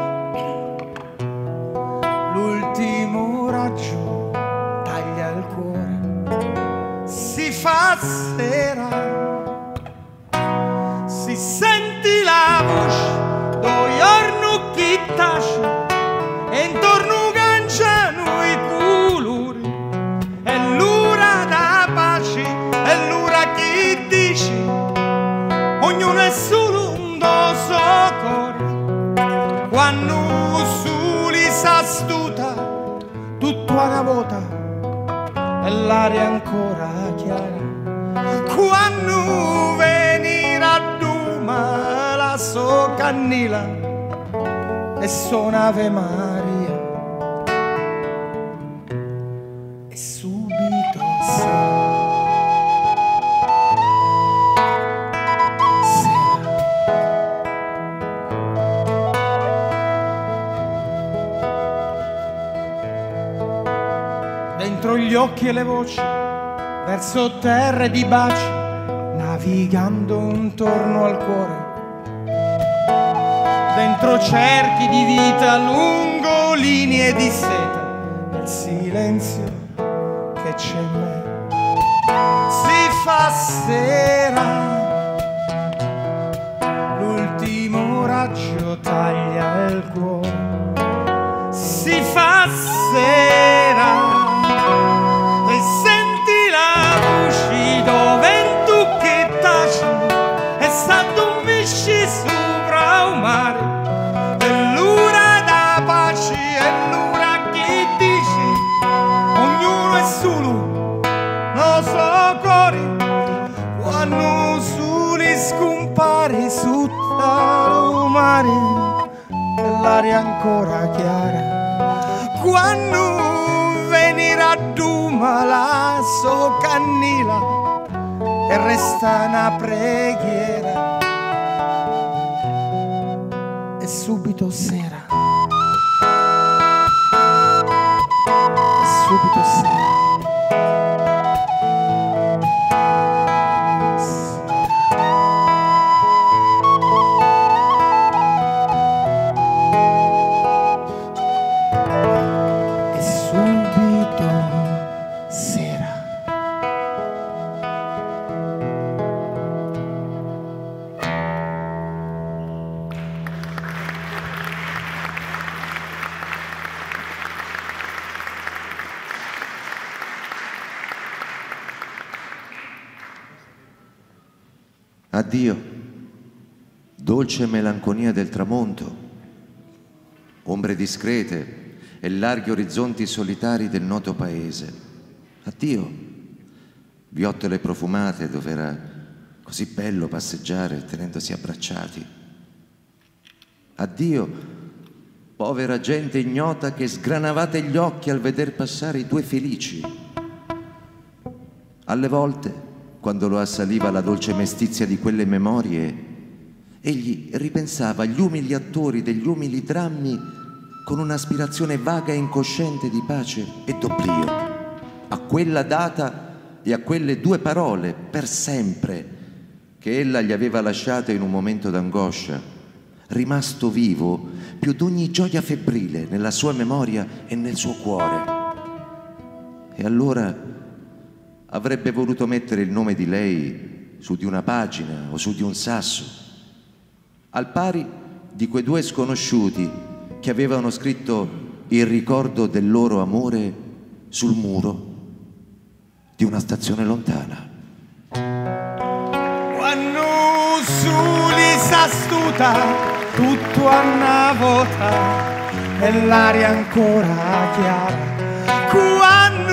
l'ultimo raggio taglia il cuore. Si fa sera, si senti la voce do giorno che tace e intorno canciano i colori. È l'ora da pace, è l'ora che dici ognuno è solo un doso cuore. Quando soli s'astuta tutto una vota e l'aria ancora chiara. Quando venirà duma la so cannila e suona Ave Maria e subito sera. Dentro gli occhi e le voci, verso terra di baci, navigando intorno al cuore. Dentro cerchi di vita, lungo linee di seta, nel silenzio che c'è in me. Si fa sera, l'ultimo raggio taglia il cuore. Si fa sera, e senti la voce dove tu che taci, è stato un misci sopra un mare, e l'ora da pace è l'ora che dice ognuno è solo lo so cuore. Quando sole scompare sotto il mare e l'aria ancora chiara, quando venirà duma la so cannila e resta una preghiera e subito sera, e subito sera. Addio, dolce melanconia del tramonto, ombre discrete e larghi orizzonti solitari del noto paese. Addio, viottole profumate dove era così bello passeggiare tenendosi abbracciati. Addio, povera gente ignota che sgranavate gli occhi al veder passare i due felici. Alle volte, quando lo assaliva la dolce mestizia di quelle memorie, egli ripensava agli umili attori degli umili drammi con un'aspirazione vaga e incosciente di pace e d'oblio, a quella data e a quelle due parole per sempre che ella gli aveva lasciato in un momento d'angoscia, rimasto vivo più d'ogni gioia febbrile nella sua memoria e nel suo cuore. E allora avrebbe voluto mettere il nome di lei su di una pagina o su di un sasso, al pari di quei due sconosciuti che avevano scritto il ricordo del loro amore sul muro di una stazione lontana. Quando soli s'astuta, tutto a una volta e l'aria ancora chiara. Quando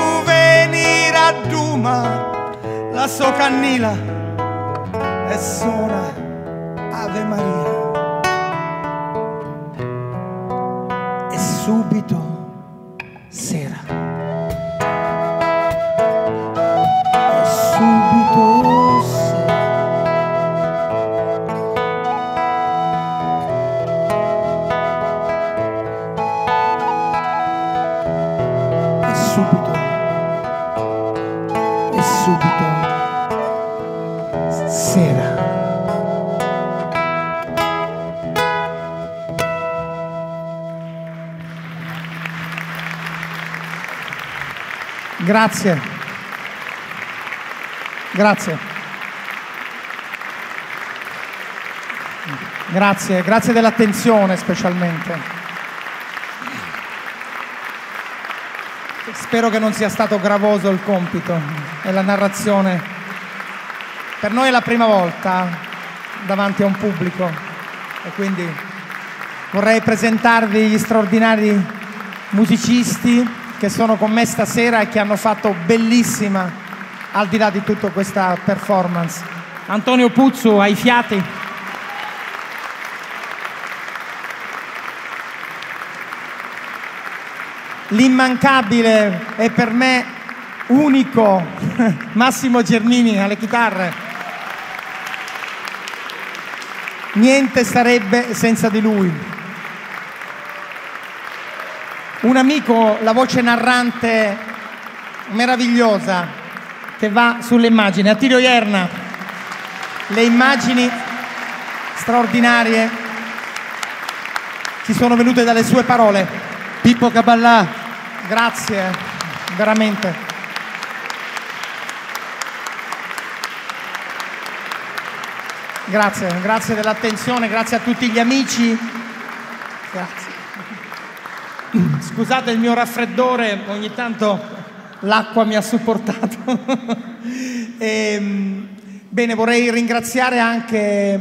duma la so cannila e suona Ave Maria e subito sera, e subito sera, e subito subito sera. Grazie. Grazie. Grazie, grazie dell'attenzione specialmente. Spero che non sia stato gravoso il compito e la narrazione. Per noi è la prima volta davanti a un pubblico e quindi vorrei presentarvi gli straordinari musicisti che sono con me stasera e che hanno fatto bellissima, al di là di tutta questa performance. Antonio Puzzu ai fiati. l'immancabile e per me unico Massimo Germini alle chitarre. Niente sarebbe senza di lui. Un amico, la voce narrante meravigliosa che va sulle immagini, Attilio Ierna, le immagini straordinarie ci sono venute dalle sue parole. Pippo Caballà, grazie, veramente. Grazie, grazie dell'attenzione, grazie a tutti gli amici. Grazie. Scusate il mio raffreddore, ogni tanto l'acqua mi ha supportato. e, bene, vorrei ringraziare anche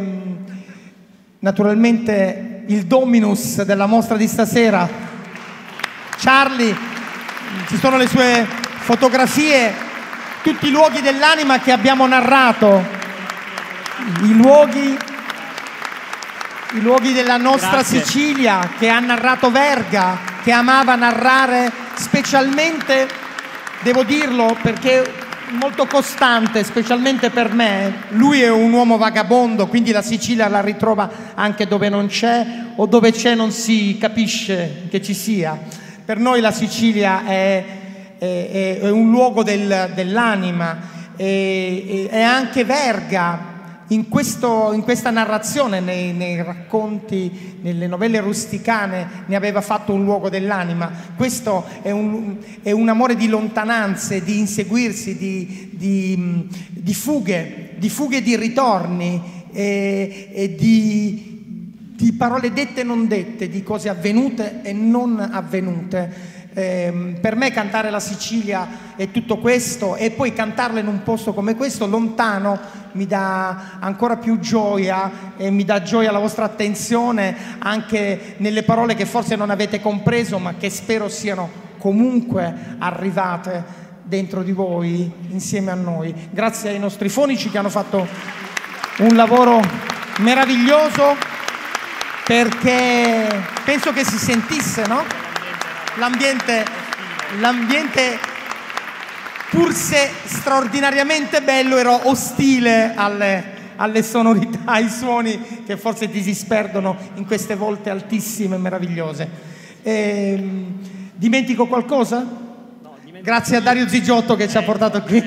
naturalmente il Dominus della mostra di stasera, Charlie. Ci sono le sue fotografie, tutti i luoghi dell'anima che abbiamo narrato, i luoghi, i luoghi della nostra Grazie. Sicilia che ha narrato Verga, che amava narrare, specialmente, devo dirlo perché molto costante, specialmente per me. Lui è un uomo vagabondo, quindi la Sicilia la ritrova anche dove non c'è, o dove c'è non si capisce che ci sia. Per noi la Sicilia è, è, è un luogo del, dell'anima, è, è anche Verga. In, questo, in questa narrazione, nei, nei racconti, nelle novelle rusticane, ne aveva fatto un luogo dell'anima. Questo è un, è un amore di lontananze, di inseguirsi, di, di, di fughe, di fughe e di ritorni, e, e di, di parole dette e non dette, di cose avvenute e non avvenute. Eh, per me cantare la Sicilia è tutto questo, e poi cantarla in un posto come questo, lontano, mi dà ancora più gioia, e mi dà gioia la vostra attenzione anche nelle parole che forse non avete compreso, ma che spero siano comunque arrivate dentro di voi insieme a noi. Grazie ai nostri fonici che hanno fatto un lavoro meraviglioso, perché penso che si sentisse, no? L'ambiente, l'ambiente, pur se straordinariamente bello, era ostile alle, alle sonorità, ai suoni che forse ti si sperdono in queste volte altissime e meravigliose. E, dimentico qualcosa? No, dimentico. Grazie a Dario Zigiotto che ci ha portato qui.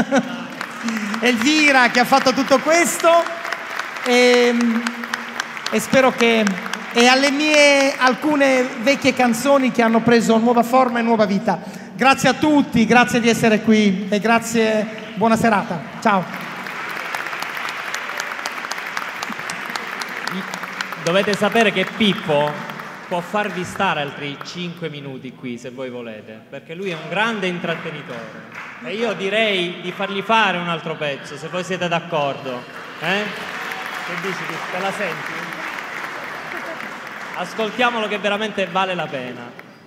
Elvira che ha fatto tutto questo. E, e spero che... e alle mie alcune vecchie canzoni che hanno preso nuova forma e nuova vita. Grazie a tutti, grazie di essere qui e grazie, buona serata. Ciao. Dovete sapere che Pippo può farvi stare altri cinque minuti qui se voi volete, perché lui è un grande intrattenitore e io direi di fargli fare un altro pezzo, se voi siete d'accordo. Eh? Che dici? Te la senti? Ascoltiamolo che veramente vale la pena.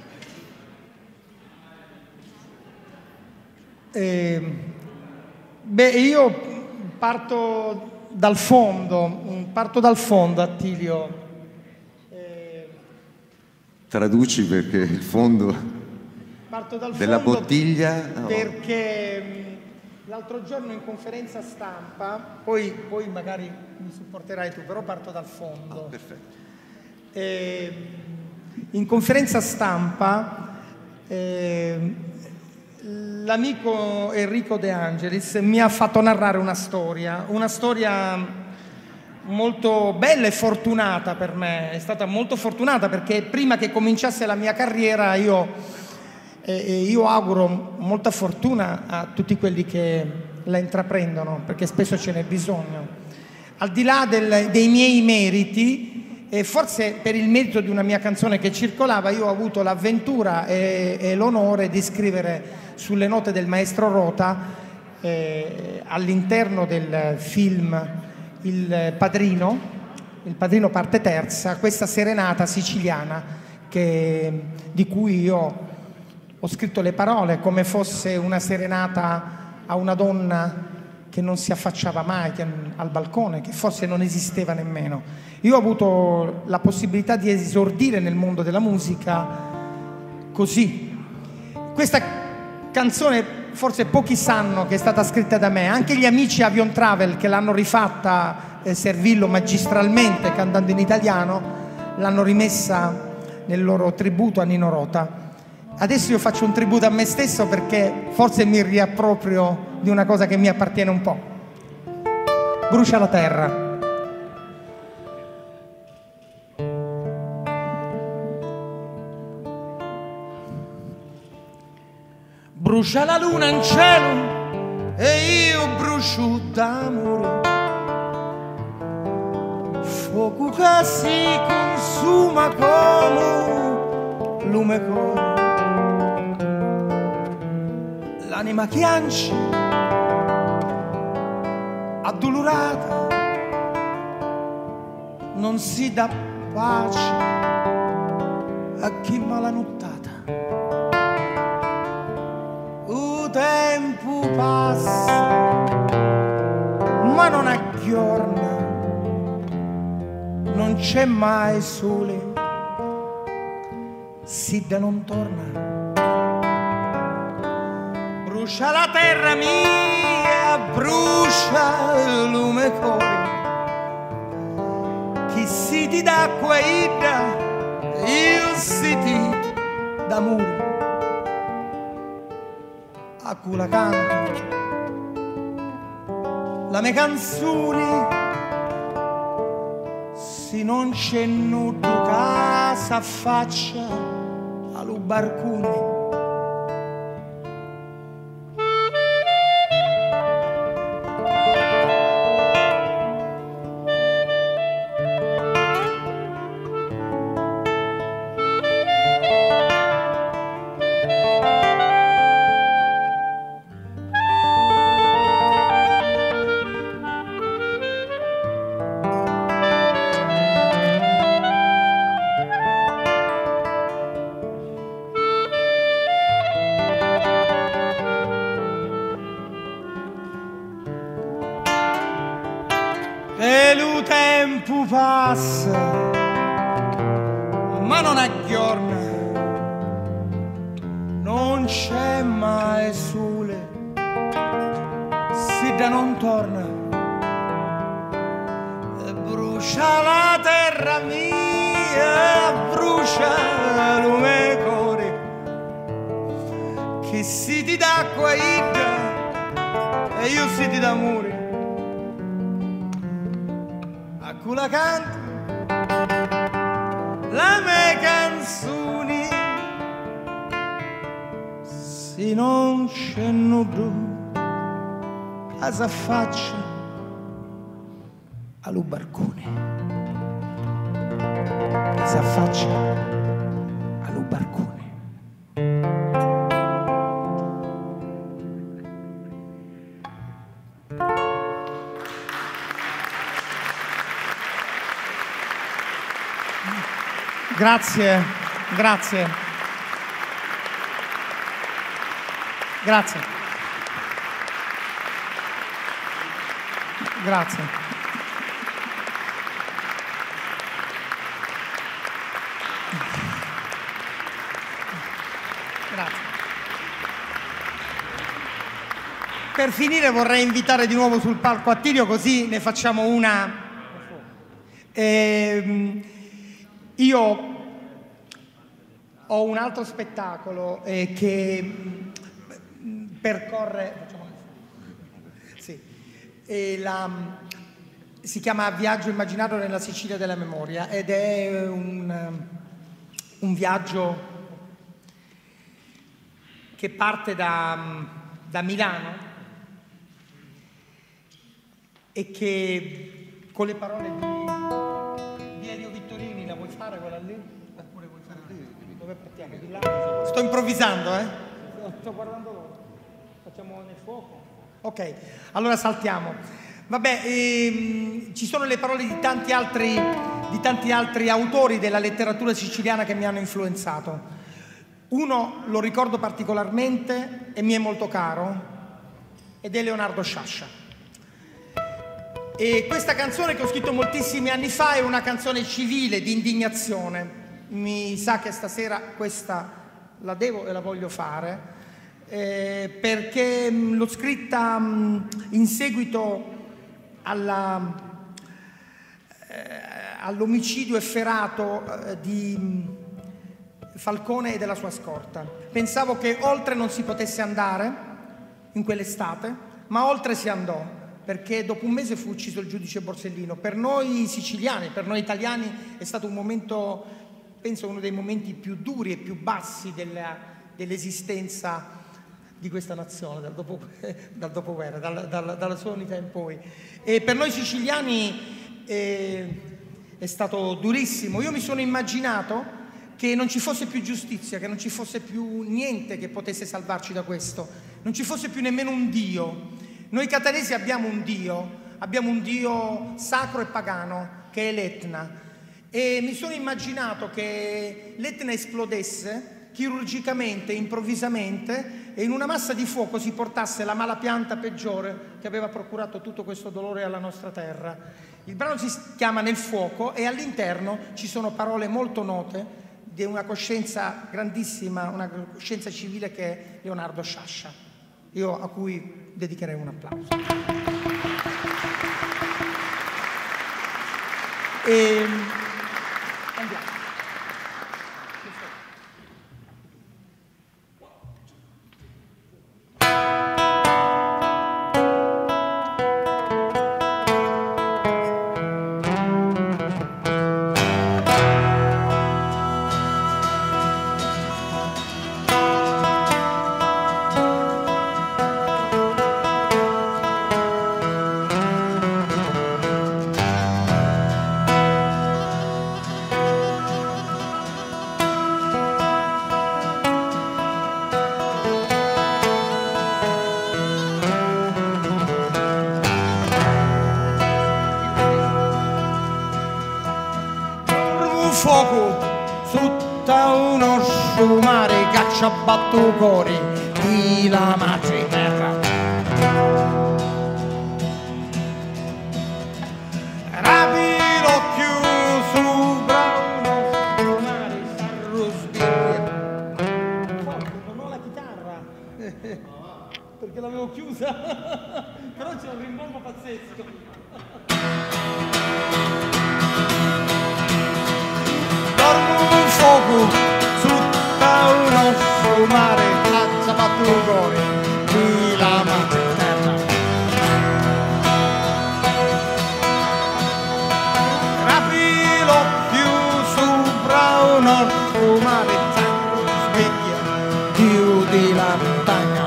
Eh, beh, io parto dal fondo, parto dal fondo, Attilio. Eh, Traduci perché il fondo parto dal della fondo bottiglia... no. Perché mh, l'altro giorno in conferenza stampa, poi, poi magari mi supporterai tu, però parto dal fondo. Ah, perfetto. Eh, in conferenza stampa eh, l'amico Enrico De Angelis mi ha fatto narrare una storia, una storia molto bella e fortunata per me. È stata molto fortunata perché prima che cominciasse la mia carriera io, eh, io auguro molta fortuna a tutti quelli che la intraprendono, perché spesso ce n'è bisogno. Al di là del, dei miei meriti, e forse per il merito di una mia canzone che circolava, io ho avuto l'avventura e, e l'onore di scrivere sulle note del maestro Rota, eh, all'interno del film Il Padrino, Il Padrino parte terza, questa serenata siciliana che, di cui io ho scritto le parole come fosse una serenata a una donna che non si affacciava mai che, al balcone, che forse non esisteva nemmeno. Io ho avuto la possibilità di esordire nel mondo della musica così, Questa canzone forse pochi sanno che è stata scritta da me, anche gli amici Avion Travel che l'hanno rifatta eh, Servillo magistralmente cantando in italiano, l'hanno rimessa nel loro tributo a Nino Rota. Adesso io faccio un tributo a me stesso perché forse mi riapproprio di una cosa che mi appartiene un po'. Brucia la terra. Brucia la luna in cielo e io brucio d'amore, fuoco che si consuma come lume core, l'anima che anci addolorata non si dà pace a chi malanottata. Tempo passa, ma non aggiorna, non c'è mai sole, Sidda non torna. Brucia la terra mia, brucia il lume core, chi siti d'acqua idda, io siti d'amore. A cui la canto, la mia canzone, se non c'è nudo casa affaccia allo barcone. E lo tempo passa, ma non aggiorna, non c'è mai sole, Sidda non torna. E brucia la terra mia, brucia il lume core, che siti d'acqua idda e io siti d'amore. Con la canto la mia canzone, se non c'è nudo casa affaccia allo barcone, casa affaccia allo barcone. Grazie, grazie, grazie, grazie. Grazie. Per finire vorrei invitare di nuovo sul palco Attilio, così ne facciamo una. Ehm, io ho un altro spettacolo eh, che percorre, sì, e la, si chiama Viaggio immaginario nella Sicilia della memoria ed è un, un viaggio che parte da, da Milano e che con le parole di, di Elio Vittorini, la vuoi fare quella lì? Oppure vuoi fare lì? Dove partiamo? Di là? Sto improvvisando, eh? Sto guardando loro. Facciamo nel fuoco? Ok, allora saltiamo. Vabbè, ehm, ci sono le parole di tanti altri, di tanti altri autori della letteratura siciliana che mi hanno influenzato. Uno lo ricordo particolarmente e mi è molto caro, ed è Leonardo Sciascia. E questa canzone che ho scritto moltissimi anni fa è una canzone civile, di indignazione. Mi sa che stasera questa la devo e la voglio fare, eh, perché mh, l'ho scritta mh, in seguito alla, eh, all'omicidio efferato eh, di mh, Falcone e della sua scorta. Pensavo che oltre non si potesse andare in quell'estate, ma oltre si andò, perché dopo un mese fu ucciso il giudice Borsellino. Per noi siciliani, per noi italiani è stato un momento, penso uno dei momenti più duri e più bassi della, dell'esistenza di questa nazione, dal, dopo, dal dopoguerra, dal, dal, dalla sua unità in poi. E per noi siciliani eh, è stato durissimo. Io mi sono immaginato che non ci fosse più giustizia, che non ci fosse più niente che potesse salvarci da questo, non ci fosse più nemmeno un Dio. Noi catanesi abbiamo un Dio, abbiamo un Dio sacro e pagano, che è l'Etna, e mi sono immaginato che l'Etna esplodesse chirurgicamente, improvvisamente, e in una massa di fuoco si portasse la malapianta peggiore che aveva procurato tutto questo dolore alla nostra terra. Il brano si chiama Nel fuoco e all'interno ci sono parole molto note di una coscienza grandissima, una coscienza civile che è Leonardo Sciascia, io a cui dedicherei un applauso. E... andiamo. Fuoco sotto uno sciumare caccia battu cori di la madre terra. Rapilo più sopra uno sciumare sarro sbirria. Non ho la chitarra perché l'avevo chiusa, però c'è un rimbombo pazzesco. Un fuoco sotto uno sciumare caccia battu cori di la madre terra. Rapilo più sopra uno sciumare sangue sveglia più di la montagna.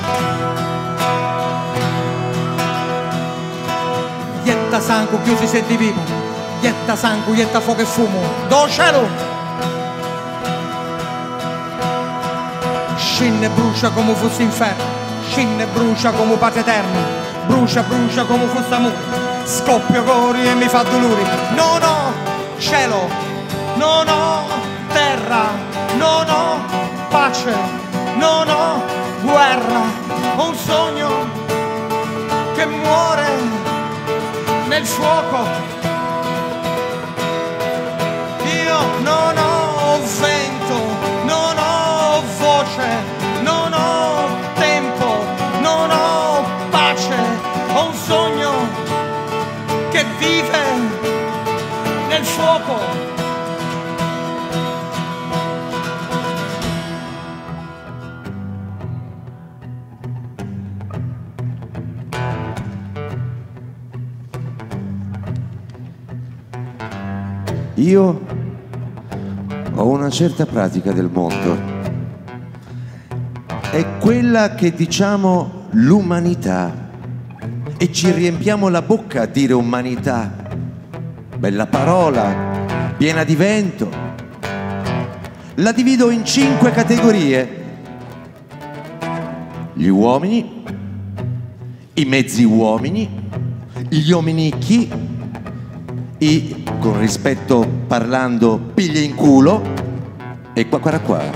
Ietta sangue più si senti vivo, ietta sangue, ietta fuoco e fumo, do cielo! Scinne e brucia come fosse inferno, scinne e brucia come parte eterna, brucia, brucia come fosse amore, scoppio cori e mi fa dolori. Non ho cielo, non ho terra, non ho pace, non ho guerra, ho un sogno che muore nel fuoco. Io non ho vento, non ho voce, non ho tempo, non ho pace, ho un sogno che vive nel fuoco. Io ho una certa pratica del mondo, è quella che diciamo l'umanità e ci riempiamo la bocca a dire umanità, bella parola, piena di vento. La divido in cinque categorie: gli uomini, i mezzi uomini, gli ominicchi, i, con rispetto parlando, piglia in culo, e qua qua qua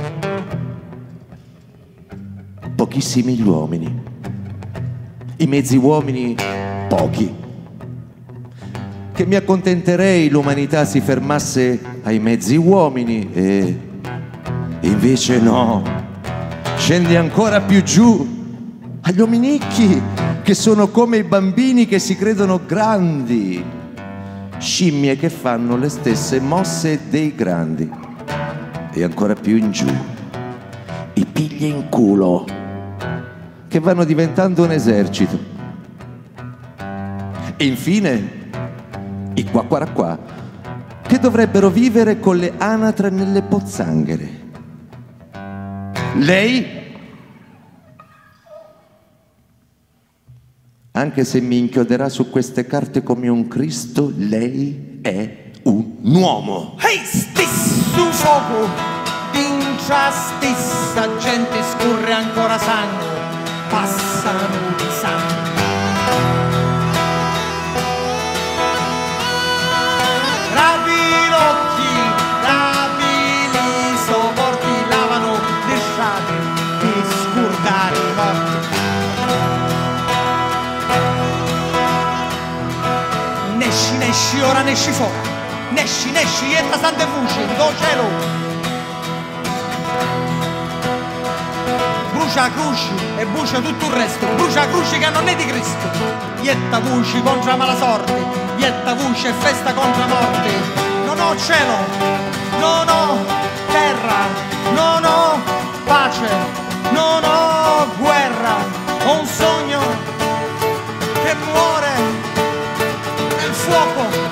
pochissimi gli uomini, i mezzi uomini pochi. Che mi accontenterei l'umanità si fermasse ai mezzi uomini e Invece no, scendi ancora più giù agli ominicchi, che sono come i bambini che si credono grandi, scimmie che fanno le stesse mosse dei grandi. E ancora più in giù i pigli in culo, che vanno diventando un esercito. E infine i qua, che dovrebbero vivere con le anatre nelle pozzanghere. Lei, anche se mi inchioderà su queste carte come un Cristo, lei è un uomo. Ehi, stesso fuoco, vincia stessa gente, scorre ancora sangue, passano di sangue. Ravi l'occhi, ravi li sopporti, lavano le sciate per scordare i morti. Nesci, nesci, ora nesci fuori. Nesci, nesci, e da sante voce, do cielo. Brucia cruci e brucia tutto il resto. Brucia cruci che non è di Cristo. Ietta voce contro la mala sorte. Ietta voce e festa contro la morte. Non ho cielo, non ho terra, non ho pace, non ho guerra. Ho un sogno che muore nel fuoco.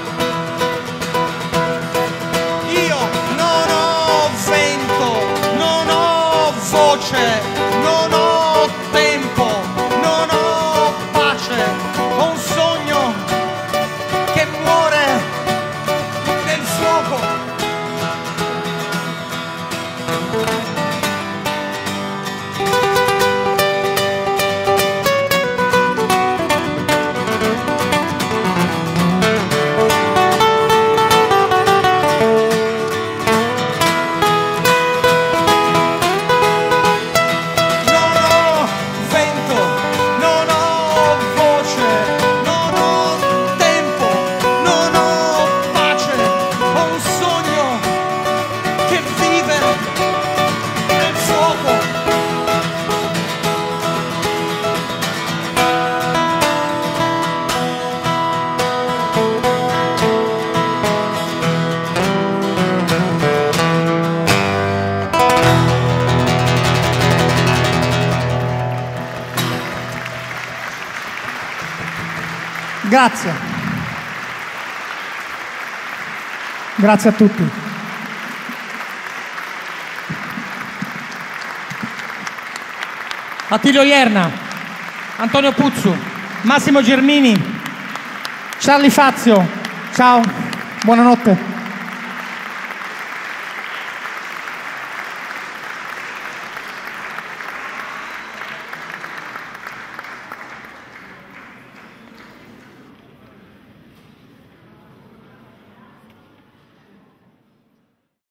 Non ho tempo, non ho pace, ho un sogno che muore nel fuoco. Grazie. Grazie a tutti. Attilio Ierna, Antonio Puzzu, Massimo Germini, Charlie Fazio. Ciao, buonanotte.